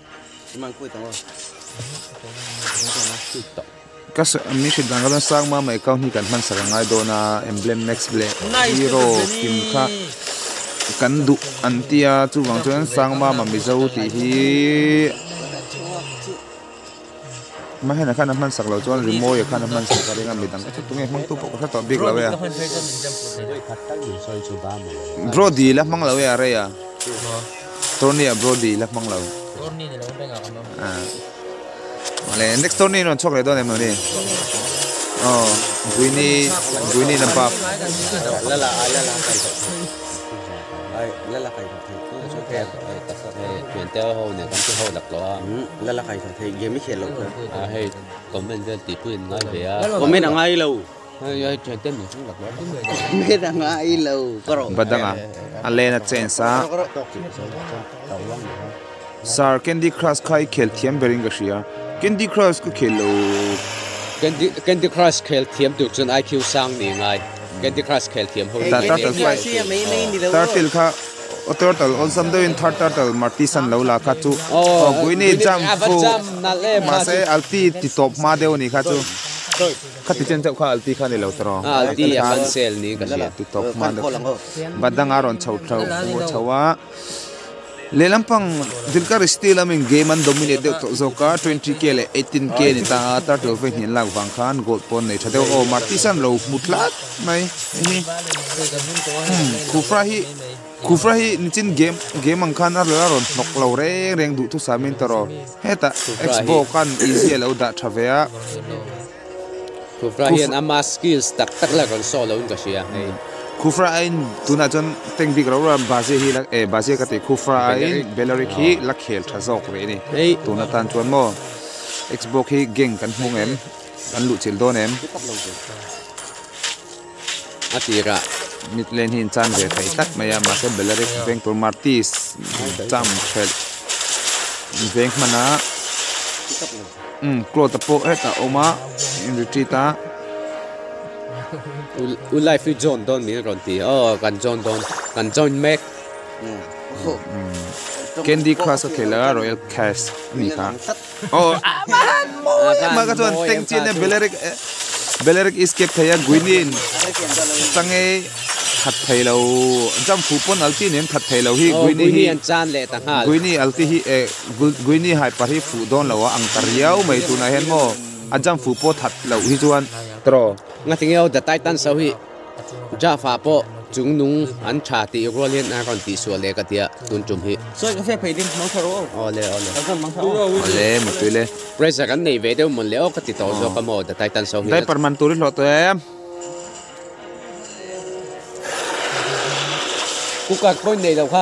kas mi shi dang ron sang ma mai account ni kan man saka ngai do na emblem max ble hero kim kha kan du antia chu wang chuan sang ma ma mi zo ti hi ma hena khana man sak lo chuan remote ya khana man sak ka renga mi dang chu tunge mang tu pok kha to big lawe brody la mang lawe are ya Tony brody la mang lawe Tony ni lo pe nga kama ah vale next Tony no chok le do nem no ni oh guini guini na buff la la la la ai la la kai thei ko so ke ta sa he chuyện teo ho ne kan ti ho dak lo la la kai thei game mi khel lo a he comment je ti puin ngai ve a comment ngai lo ai chuyện tên ni chung dak lo comment ngai lo ko badanga alena chen sa sar Candy Crush khai khel thiam bering ga shia Candy Crush ko khelo Candy Candy Crush khel thiam tu chun I Q sang ni ngai Candy Crush khel thiam ho ta turtle fight turtle kha o turtle on some do in third turtle martisan lo la kha chu o guini jump fu ma se alti ti top ma deu ni kha chu khati chen chau kha alti kha ni lo tro alti ya cancel ni ka la ti top ma de badang aron chau chau o chawa lelampang dilkar steel amin game an dominate de to zoka twenty k le eighteen k ni ta turtle ve hin lag wang khan gold pon nei thade o martisan lo mutlat mai ni kufra hi kufra hi nichin game game ang khan ar la ron nok lo reng reng du tu samin taro heta xbox kan easy lo da thavea kufra hi an ama skills tak tak la ron solo un ka sia hey Kufra ain tuna chon teng big rawra baze hi lak e baze ka te Kufra ain Belleric hi la khel tha jok re ni Hey. tuna tan chuan mo Xbox hi geng kan hung em kan lu chil don em Atira. mid lane hin chan ve thai tak maya ma se Belleric veng tur Martis cham khel veng mana um klo ta po eta oma in retreata Ulai fi John Don mi ron ti. Oh, kan John Don. Kan John Mac. Candy Crush khela Royal Cash ni kha oh aman mo ma ka chon teng chin ne Belleric Belleric escape thaya Guinin change khat thailo jam fu pon alti nem khat thailo hi Oh, Guini Guini hi an chan le ta hal. Guini alti hi e Guini hai par hi fu don lawa ang kariau mai tu na hen mo ajam fu po that lo hi chuan tro Nga tingeo the Titan so hi. Ja fa po chung nung an cha ti ro len na ron ti so le ka tia tun chum hi. Soi ka fe phei din mang tharo. Ole ole. le ma tu le Pressure kan nei ve de mon le o ka ti to zo ka mo the Titan so hi. dai par man turin lo to em Ku ka point nei lo kha.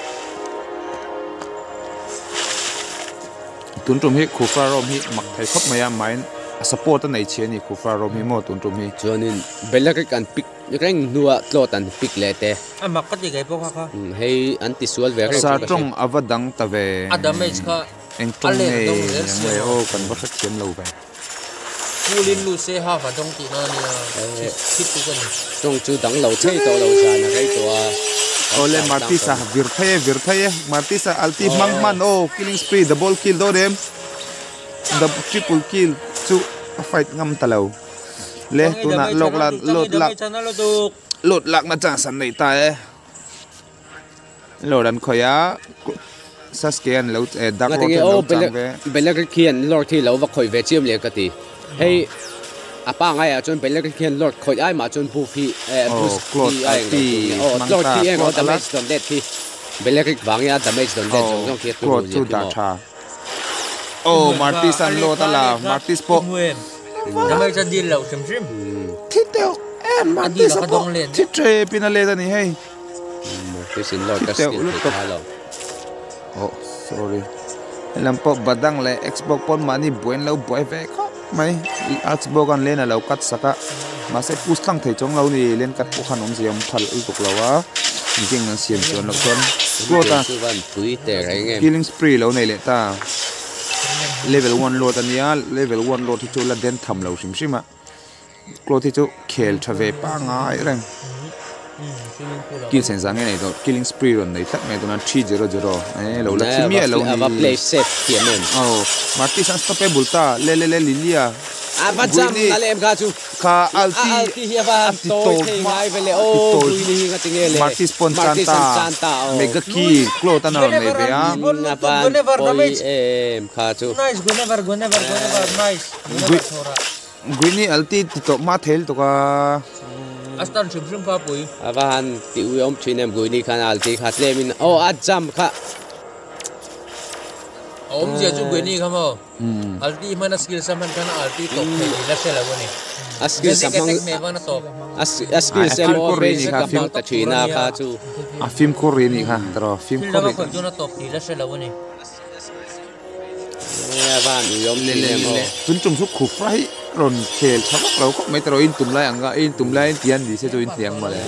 tun tum hi Kufra rom hi mak thai khop maya main support nei che ni Kufra rom hi mo tun tum hi Chuanin Belleric kan pick reng nuwa tlot an pick le te. Amak ka ti gai po ka ka. Hey anti sual ve sa trong avadang ta ve A damage ka. eng tong Ale, nei dong, yang yes, le yes. o kan ba khat chem lo ve Kulin lu se ha fa dong ti na ni. Kit tu kan. Trong chu dang lo chei to lo sa na kai to a. ole Martisa vir thaye vir thaye Martisa alti mang man o killing spree double kill do dem the triple kill chu fight ngam talo le tuna lok la lot lak Channel tu. lot lak na cha san nei ta e loran khoya Saskian lo e dak Nga ro tingi te o lo chang ve Belleric kian lord thi lo va khoi ve chiam le ka ti. Hey apa ngai a chon Belleric kian lord khoi ai ma chon bu phi eh Oh, boost Claude thi ai Alti, oh Mangta, lord thi eng o Claude damage don dead thi Belleric wang ya damage don dead jong jong ki tu ko ni chu da tha oh Martis an lo ta la Martis po Damage sa deal law sim sim. thiteo em Martis la ka po dong len. thitre pinale ta ni hey This in lord ka Teo, skill ulit thi to. halo. oh sorry lam po badang le Xbox pon mani buen lo boy ve ko mai Xbox an le na lo kat saka ma se pus thang thei chong lo ni len kat pu khanom siam phal ul tuk lawa jing nan siam chon lo chon ko ta Chu van pui te reng em. killing spree lo nei le ta level one lot ania level one lot chu la den tham lo sim sima klo thi chu khel thave pa ngai reng kill sen zang nei do killing spree ron nei tak me do na three zero zero eh lo la chimi lo ni ava play safe ti men. oh Martis unstoppable ta le le le lilia Ava jam Guini. na lem ka chu. ka A alti alti hi va alti to to thei ngai vele o alti to. Guini hi ka tingele. Martis pon Martis chanta an chanta o. mega ki klo ta na nei be a Na van Whenever poi damage. em kha chu. Nice, go never, go never, go never, nice. Gui- Guini alti ti to ma thel to ka Astan sim sim pa pui. Ava han ti u om chinem Guini khan alti khat le min o a jam kha. Om je chu gweni khamo. Alti mana skill saman kana alti top thei la se la boni. Askil samang me bana top. as askil Ah, se Askil mo ko be rin se ni ka, ka film ta china kha chu. a film ko ri ni ha tro film Skill ko la ri ko jona top ti la se la boni. Ya van u om le le chinem o. le tun tum su khu frai ron khel thak lo ko mai tro in tum lai anga in tum lai tian di se jo in tiang ma le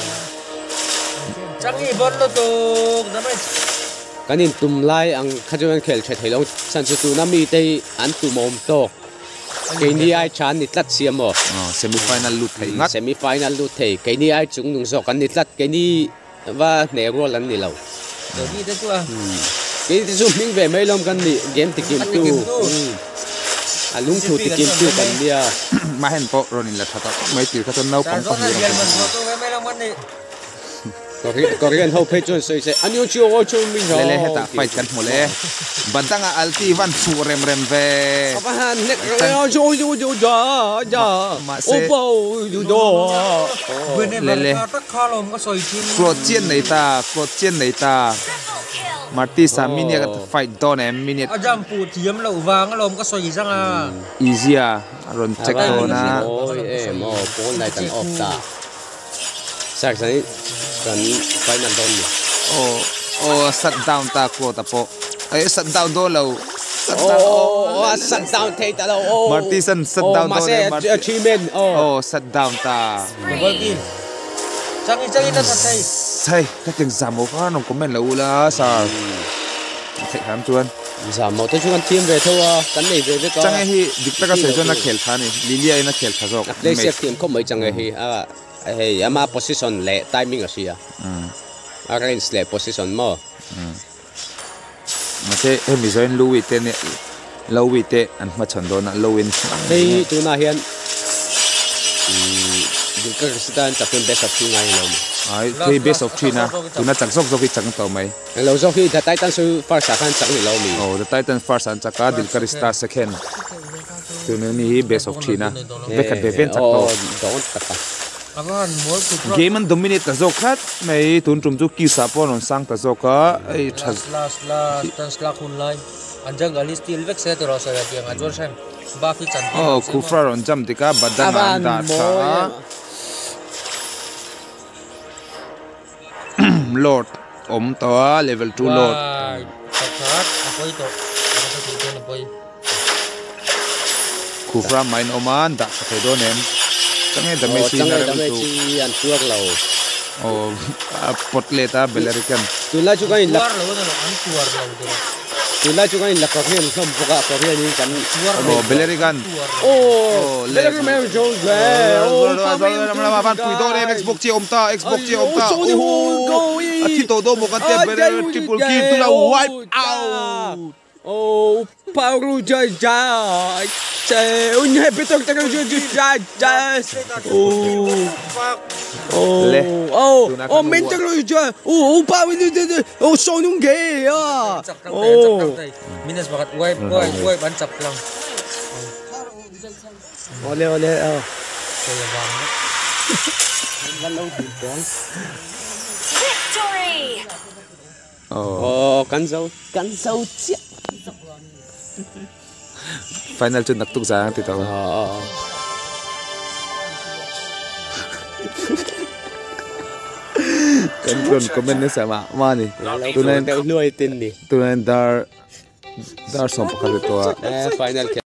Changi bon lo to damage. Kanin tum lai ang khajuan khel the thailo san chu tu na mi te an tu mom to. Ke ni ai chan ni tlat siam mo. semi final lut thai ngat Semi final lu thei ke ni ai chung nung so kan ni tlat ke ni wa ne ro lan ni lo. Do di te chu a. Ke ti zu ming ve mai lom kan ni game ti kim tu. A lung thu ti kim tu kan dia. ma hen po ron in la thata mai tir kha ton nau San pang zo pang na ni real man zo to me la man ni. Korean ho pe chon soi se anyo chu o chu mi ho. le le heta fight kan mo le bantanga alti van fu rem rem ve Apa han nek yo chu chu chu ja ja. Ma O se bo du do. Whenever Lele. ka ta khalom ka soi chin. klo chien nei ta klo chien nei ta Martis sa minia ka fight don em minute Ajam pu thiam lo wang lom ka soi sang a. easy a ron check ko na Oi em o pon lai tan off ta. Sak sani kan final down ni. Oh, oh, shut down ta ko ta po. Ay, shut down do lo. Oh, shut down thei ta lo. Oh. Martisan shut down do le. Oh, achievement. Oh. Oh, shut down ta. Double kill. Changi changi ta thai. Sai, ka tiếng giảm một phát nó comment là u la sa. Thầy khám chuan. Giảm một tôi chuan team về thôi à. Cắn này về với có. Chẳng hay địch ta cái session là khel khá này. Lilia nó khel khá rồi. Play safe team không mấy chẳng hay à. Hey, ama position le timing ở xia. Hmm. Arrange le position mo. Hmm. Mà sẽ em bị join Louis tên này. Louis tên anh mà chọn đó là Louis. Đây tu na hiền. Những cái stan tập trung best of three ngay lâu. Ai, thì best of three na. Tu na chẳng dốc dốc cái chẳng tao mày. Lâu dốc khi tại Titan su first second chẳng ni lâu mi. Oh, the Titan first and chaka Dilkarista second. Tu na ni best of three na. Bekat beven chak to. Don't taka. Game an dominate ta zok khat mai tun trum chu ki sa pon on sang ta zok ka ai thas last last tan slack hun lai anjang ali still vek se to rosa ya ang ajor sam Buffy chan oh kufra on jam tika badan an da tha Lord om to level two Lord takhat apoi to apa to to apoi kufra main oman da thai do nem change da messi na level two an tuak lo oh potleta belerican tu la chu kai la tuar lo no an tuar lo to tu la chu kai la ko hian khom poka ko hian ni kan oh belerican oh belerican me jones le oh ma van pui do ne xbox chi om ta xbox chi om ta oh ati to do mo kan te triple kill tu la wipe out oh Paulo jai jai Trời ơi, nhảy bê tông tông tông tông tông Oh, oh, oh, oh, mình tông rồi chơi Oh, oh, bao nhiêu tông tông Oh, song nung ghê à Oh Minas bakat wipe, wipe, wipe, ban chap lang Ole, ole, oh Kaya bang Victory! Oh, cắn dâu Cắn dâu chết final chun nak tuk za ti taw ờ kan kon comment ne sama mani tu nên nuôi tin đi tu nên dar dar som pakal to final